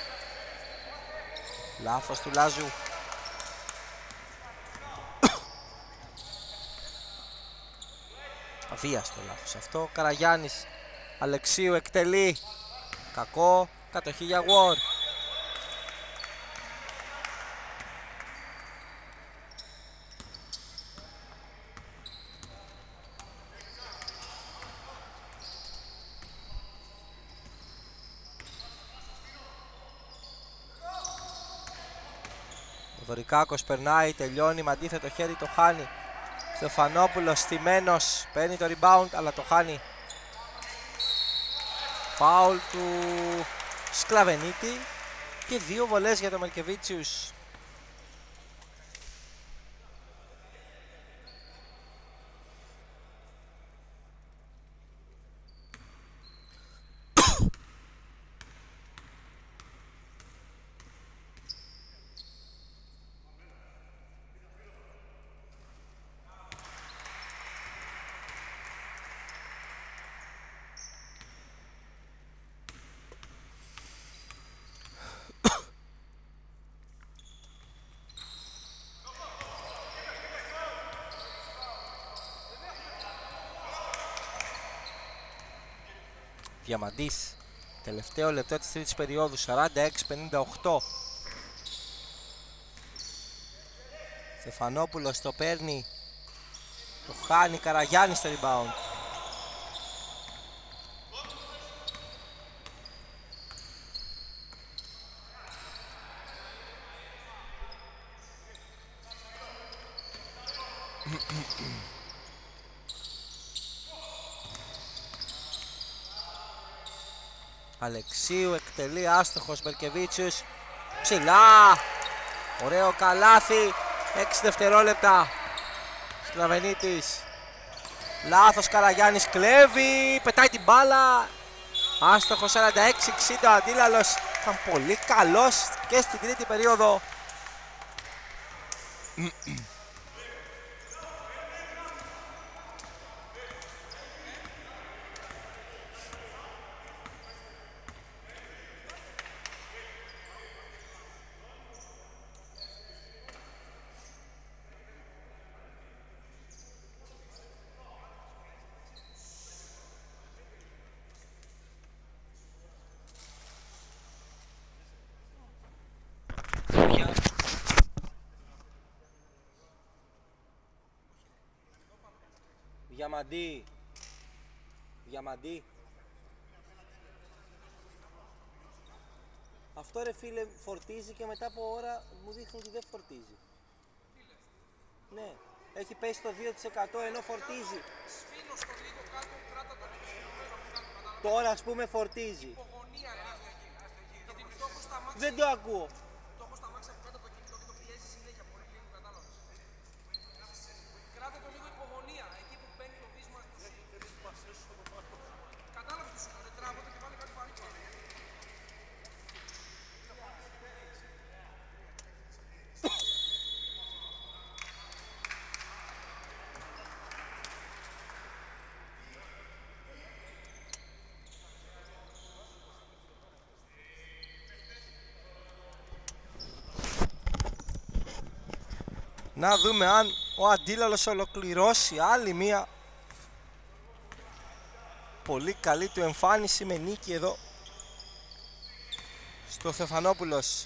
Λάθος του Λάζου. Αβίαστο λάθος αυτό. Καραγιάννης, Αλεξίου εκτελεί. Κακό, κατοχή για War. Ο Δωρικάκος περνάει, τελειώνει με αντίθετο χέρι, το χάνει. Στεφανόπουλος στημένος, παίρνει το rebound αλλά το χάνει. Φάουλ του Σκλαβενίτη και δύο βολές για τον Μερκεβίτσιους. Διαμαντής, τελευταίο λεπτό της τρίτης περίοδου, σαράντα έξι πενήντα οκτώ. Στεφανόπουλος το παίρνει, το χάνει, Καραγιάννης στο rebound. Αλεξίου εκτελεί, άστοχος, Μπερκεβίτσιους ψηλά, ωραίο καλάθι, έξι δευτερόλεπτα. Σκλαβενίτης, λάθος, Καραγιάννης κλέβει, πετάει την μπάλα, άστοχος, σαράντα έξι εξήντα. Ο Αντίλαλος ήταν πολύ καλός και στην τρίτη περίοδο. Διαμαντή, Διαμαντή. Αυτό ρε φίλε φορτίζει και μετά από ώρα μου δείχνει ότι δεν φορτίζει. Ναι, έχει πέσει το δύο τοις εκατό ενώ φορτίζει. Σφήνω στο λίγο κάτω, κράτα το κινούμενο από κάτω, κατάλαβες. Τώρα ας πούμε φορτίζει. Υπογωνία γιατί το έχω στα μάξια. Δεν το ακούω. Το έχω στα μάξια από κάτω από το κινητό και το πιέζει συνέχεια πολύ λίγο, κατάλαβες. Κράτα το λίγο υπογωνία, εκεί που μπαίνει το βίσμα του σου. Κατάλαβες τι σου λέω, δεν τράβονται και πάνε κάτι παρήπα. Να δούμε αν ο Αντίλαλος ολοκληρώσει άλλη μία πολύ καλή του εμφάνιση με νίκη εδώ στο Στεφανόπουλος.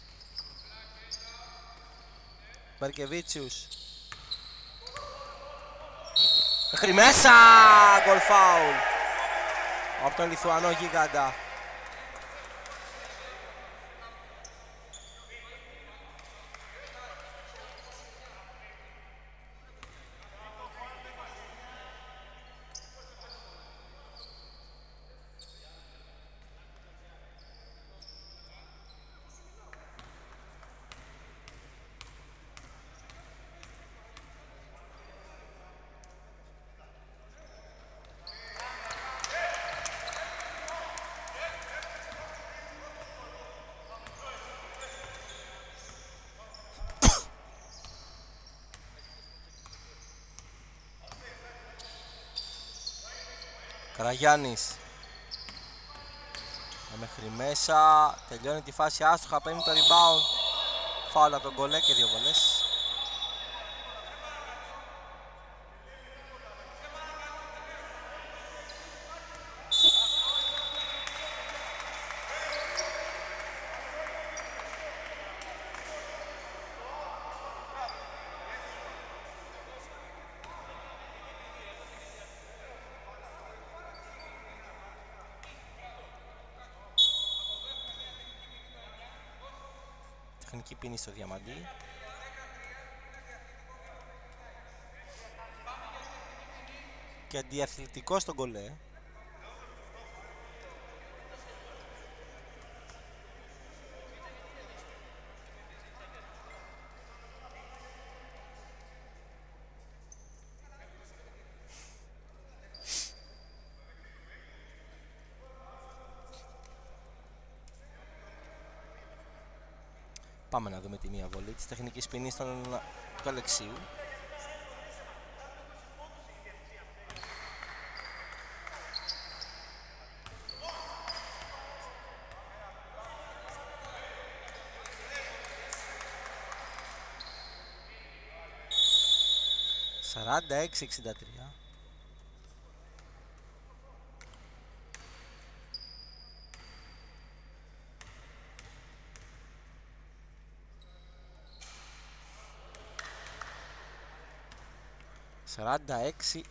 Μπαρκεβίτσιους μέχρι μέσα, γκολ φάουλ από τον Λιθουανό γίγαντα. Καραγιάννης. Μέχρι μέσα, τελειώνει τη φάση άστοχα, παίρνει το rebound. Φάουλ από τον Γκολέ και δύο βολές. Τεχνική ποινή στο Διαμαντή. Και αντιαθλητικό στον Γκολέ. Πάμε να δούμε τη μία βολή της τεχνικής ποινής του Αλεξίου. σαράντα έξι εξήντα τρία. σαράντα έξι.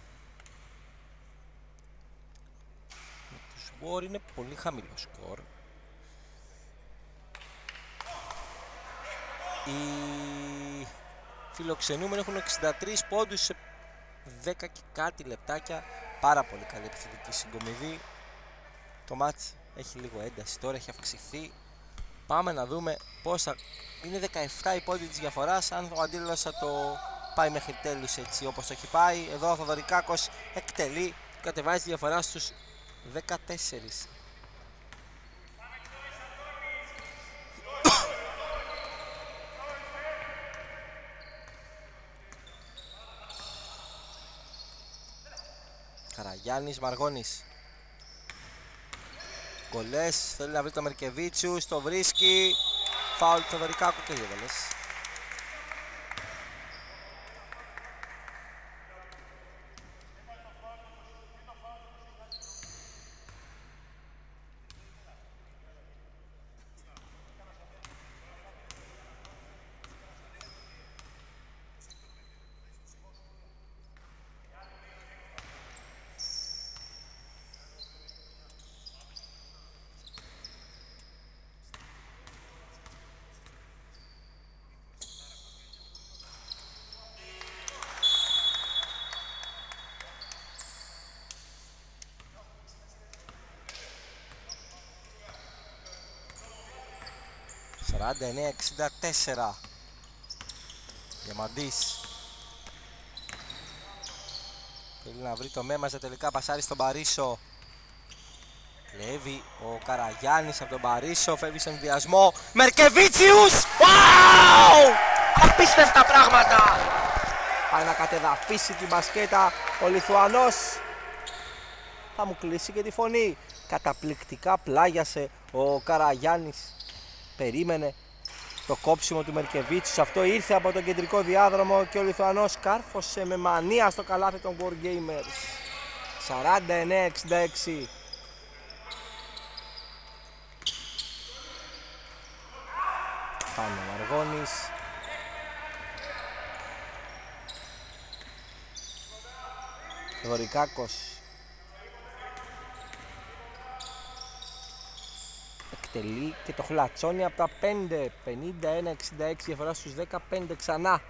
Με τους Βόρ είναι πολύ χαμηλό σκορ. Οι φιλοξενούμενοι έχουν εξήντα τρεις πόντους σε δέκα και κάτι λεπτάκια. Πάρα πολύ καλή επιθετική συγκομιδή. Το μάτς έχει λίγο ένταση τώρα, έχει αυξηθεί. Πάμε να δούμε πώς θα... Είναι δεκαεπτά οι πόντοι της διαφοράς. Αν ο αντίλογος θα το πάει μέχρι τέλους έτσι όπως το έχει πάει. Εδώ ο Θοδωρικάκος εκτελεί, κατεβάζει τη διαφορά στους δεκατέσσερα. Καραγιάννης, Μαργώνης. Γκολές, θέλει να βρει το Μερκεβίτσιους, το βρίσκει. Φάουλ του Θοδωρικάκου και δύο γκολές. σαράντα εννέα εξήντα τέσσερα. Διαμαντής. Θέλει να βρει το Μέμαζα, τελικά πασάρει στον Παρίσο. Κλέβει ο Καραγιάννης από τον Παρίσο, φεύγει στον ενδιασμό. Μερκεβίτσιους! Wow! Απίστευτα πράγματα! Πάει να κατεδαφίσει την μπασκέτα ο Λιθουανός. Θα μου κλείσει και τη φωνή. Καταπληκτικά πλάγιασε ο Καραγιάννης. Περίμενε το κόψιμο του Μερκεβίτσιους. Αυτό ήρθε από τον κεντρικό διάδρομο και ο Λιθουανός κάρφωσε με μανία στο καλάθι των Wargamers. σαράντα εννέα εξήντα έξι. Πάμε ο Μαργώνης. Θοδωρικάκος. Εκτελεί και το χλατσόνι από τα πέντε. πενήντα ένα εξήντα έξι, διαφορά στους δεκαπέντε ξανά.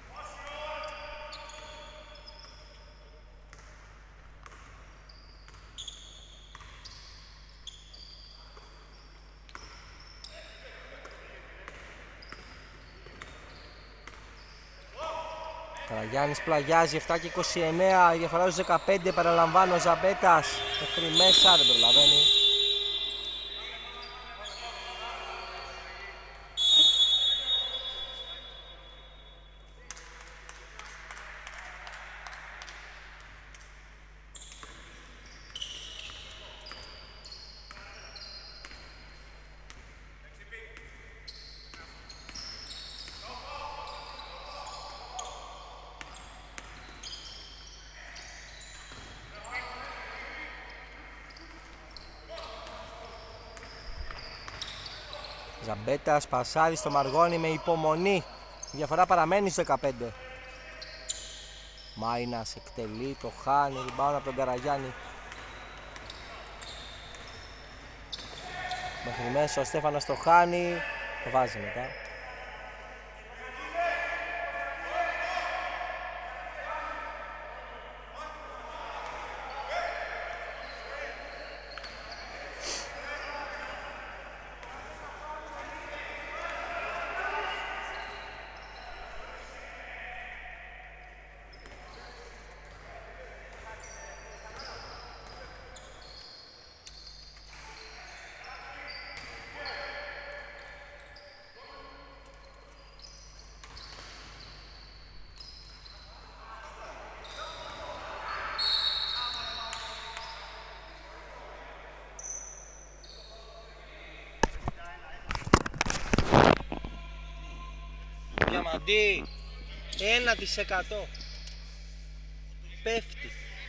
Καραγιάννης πλαγιάζει, επτά και είκοσι εννέα, η διαφορά στους δεκαπέντε, παραλαμβάνω ο Ζαμπέτας μέχρι μέσα, δεν προλαβαίνει. Ζαμπέτας πασάρει στο Μαργόνι με υπομονή. Η διαφορά παραμένει στο δεκαπέντε. Μάινας εκτελεί, το χάνει, rebound από τον Καραγιάννη. Μέχρι μέσα ο Στέφανος το χάνει, το βάζει μετά. Διαμαντή, ένα τοις εκατό πέφτει.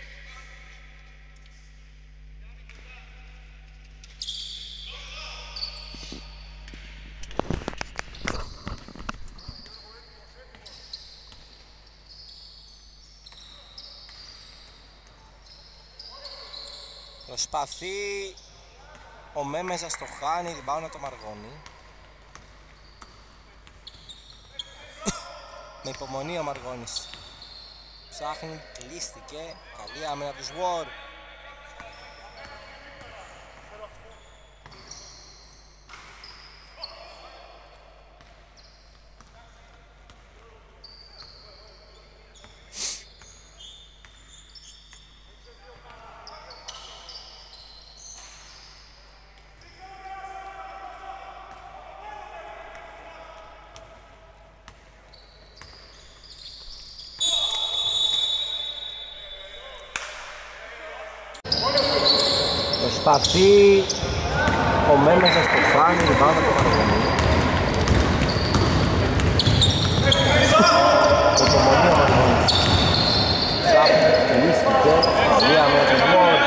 Προσπαθεί ο Μέμες να στο χάνει, την πάω να το Μαργώνει. Με υπομονή ο Μαργώνης. Ψάχνει, κλείστηκε. Καλή άμυνα από τους War. Προσπαθεί ο Μέμες να στο χάνει, πάνω από το Μαργώνη. Υπομονή ο Μαργώνης. Ψάχνει, κλείστηκε, καλή άμυνα του Μόρ.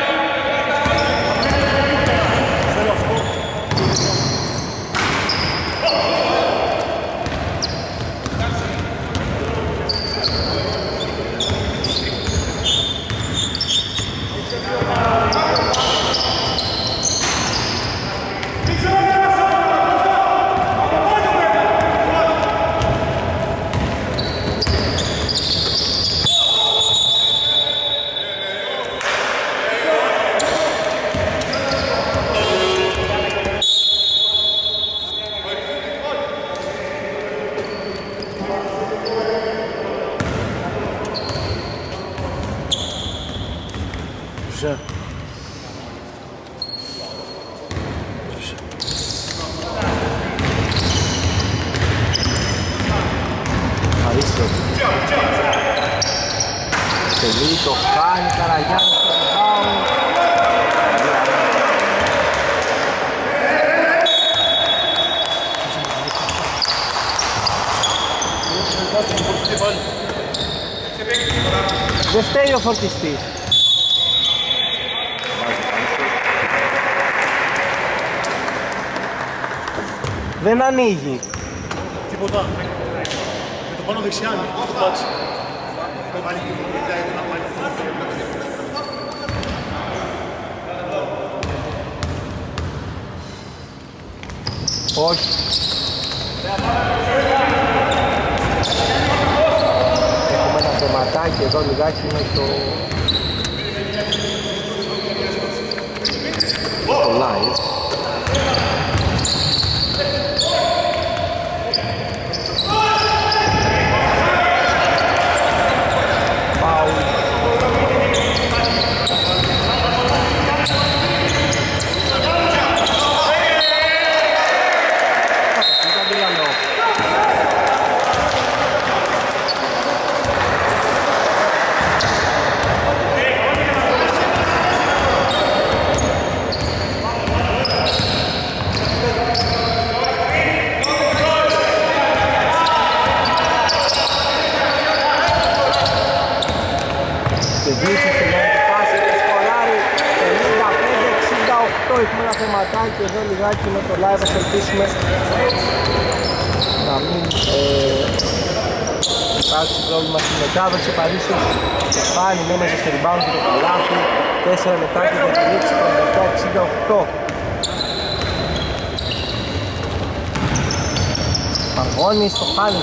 Τελεί, το χάνει, Καραγιάννης στο rebound. Δεν φταίει ο φορτιστής. Δεν ανοίγει. Τίποτα. Με το πάνω δεξιά είναι, το πάτσε. Το βάλει και να πάει. Όχι. Έχουμε ένα θεματάκι εδώ λιγάκι με το... το live. διαλυματάκι εδώ λιγάκι με το live, ας ελπίσουμε να μην ε, υπάρξει πρόβλημα στη μετάδοση. Παρίσιος πάλι μέσα στο rebound και το καλάθι, τέσσερα λεπτά και το τελείξει πενήντα επτά εξήντα οκτώ. Μαργώνης το χάνει.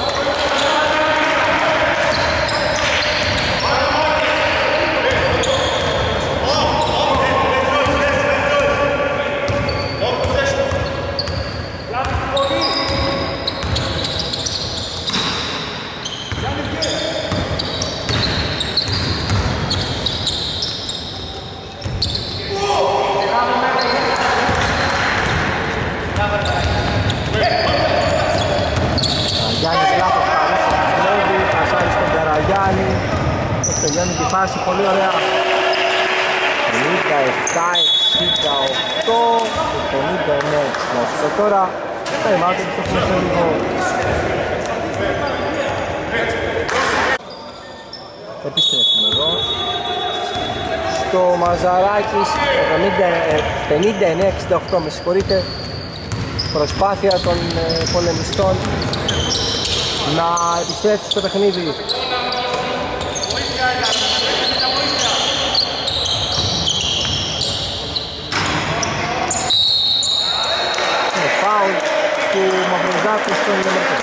Τελειώνει τη φάση, πολύ ωραία. πενήντα επτά εξήντα οκτώ και πενήντα εννέα εξήντα οκτώ. Τώρα τα ημάτια τους έχουμε σε λίγο. Επιστρέφουμε εδώ στο Μαζαράκης. Πενήντα εννέα εξήντα οκτώ, με συγχωρείτε. Προσπάθεια των πολεμιστών να επιστρέψει στο παιχνίδι. Του Μαυροδάκου στον Λεμερκό.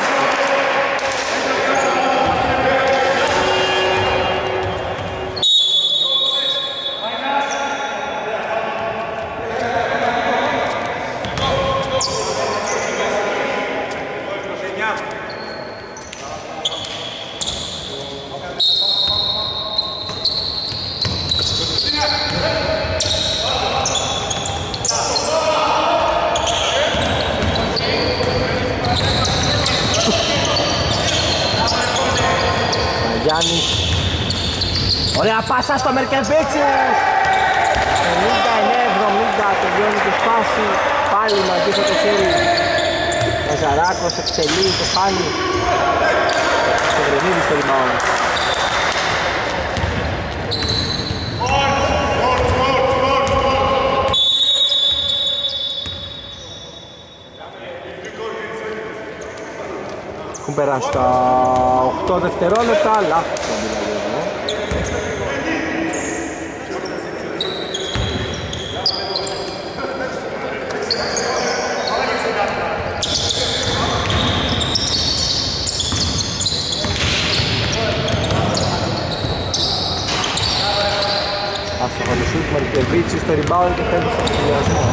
Ωραία πάσα στο Μερκεβίτσιους. πενήντα εννέα εβδομήντα τελειώνει τη φάση. Πάλι με αντίθετο χέρι. Μαζαράκος εκτελεί, το χάνει. Στο Βρενίδη στο rebound. Έχουν περάσει τα οκτώ δευτερόλεπτα, λάθος το δηλαδή εδώ. Αστοχολουσούτ Μαρκεβίτσι στο rebound και φέρνει στο εξηλιασμό.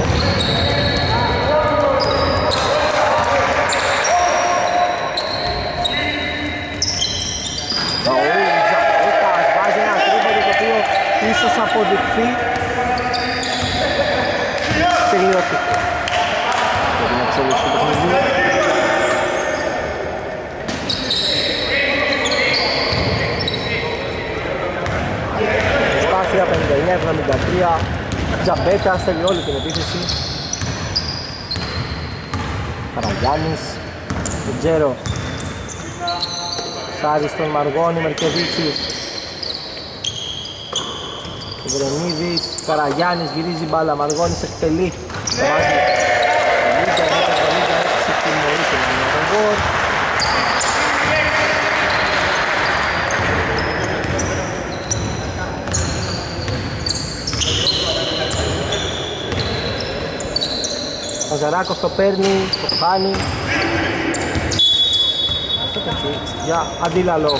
Ίσως αποδειχθεί τελειωτικό. Πρέπει να εξελίξει το παιχνίδι. Προσπάθεια πενήντα εννέα εβδομήντα τρία. Τζαμπέτας θέλει όλη την επίθεση. Καραγιάννης, Τζέρο. Σάρι στον Μαργώνη, Μερκεβίτσι. Βρενίδης, Καραγιάννης γυρίζει μπάλα, Μαργώνης εκτελεί. Το βάζει πενήντα εννέα εβδομήντα έξι, τιμωρείται με τον γκολ. Μαζαράκος το παίρνει, το χάνει. Για Αντίλαλο.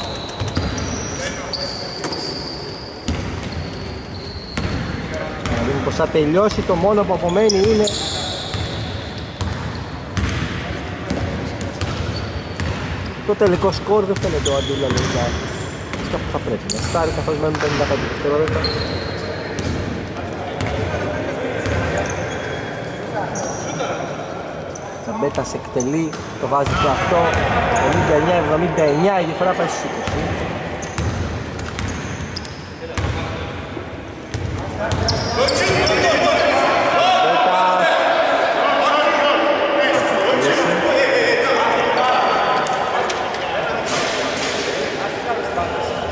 Πως θα τελειώσει, το μόνο που απομένει είναι το τελικό σκορ. Δεν φαίνεται ο Αντίλαλο για αυτό που θα πρέπει να στάρει, καθώς μένουν πενήντα πέντε δευτερόλεπτα. Τσαμπέτας εκτελεί, το βάζει και αυτό. πενήντα εννέα εβδομήντα εννέα, η διαφορά πάει στους είκοσι.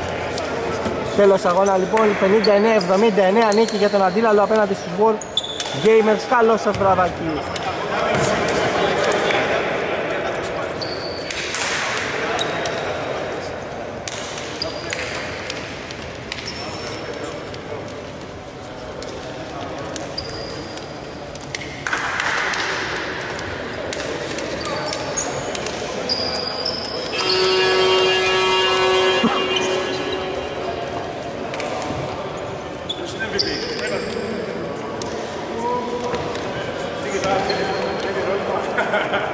Τέλος αγώνα λοιπόν, πενήντα εννέα εβδομήντα εννέα, νίκη για τον Αντίλαλο απέναντι στους World. Gamers, καλό σας βραδάκι. Ha ha ha.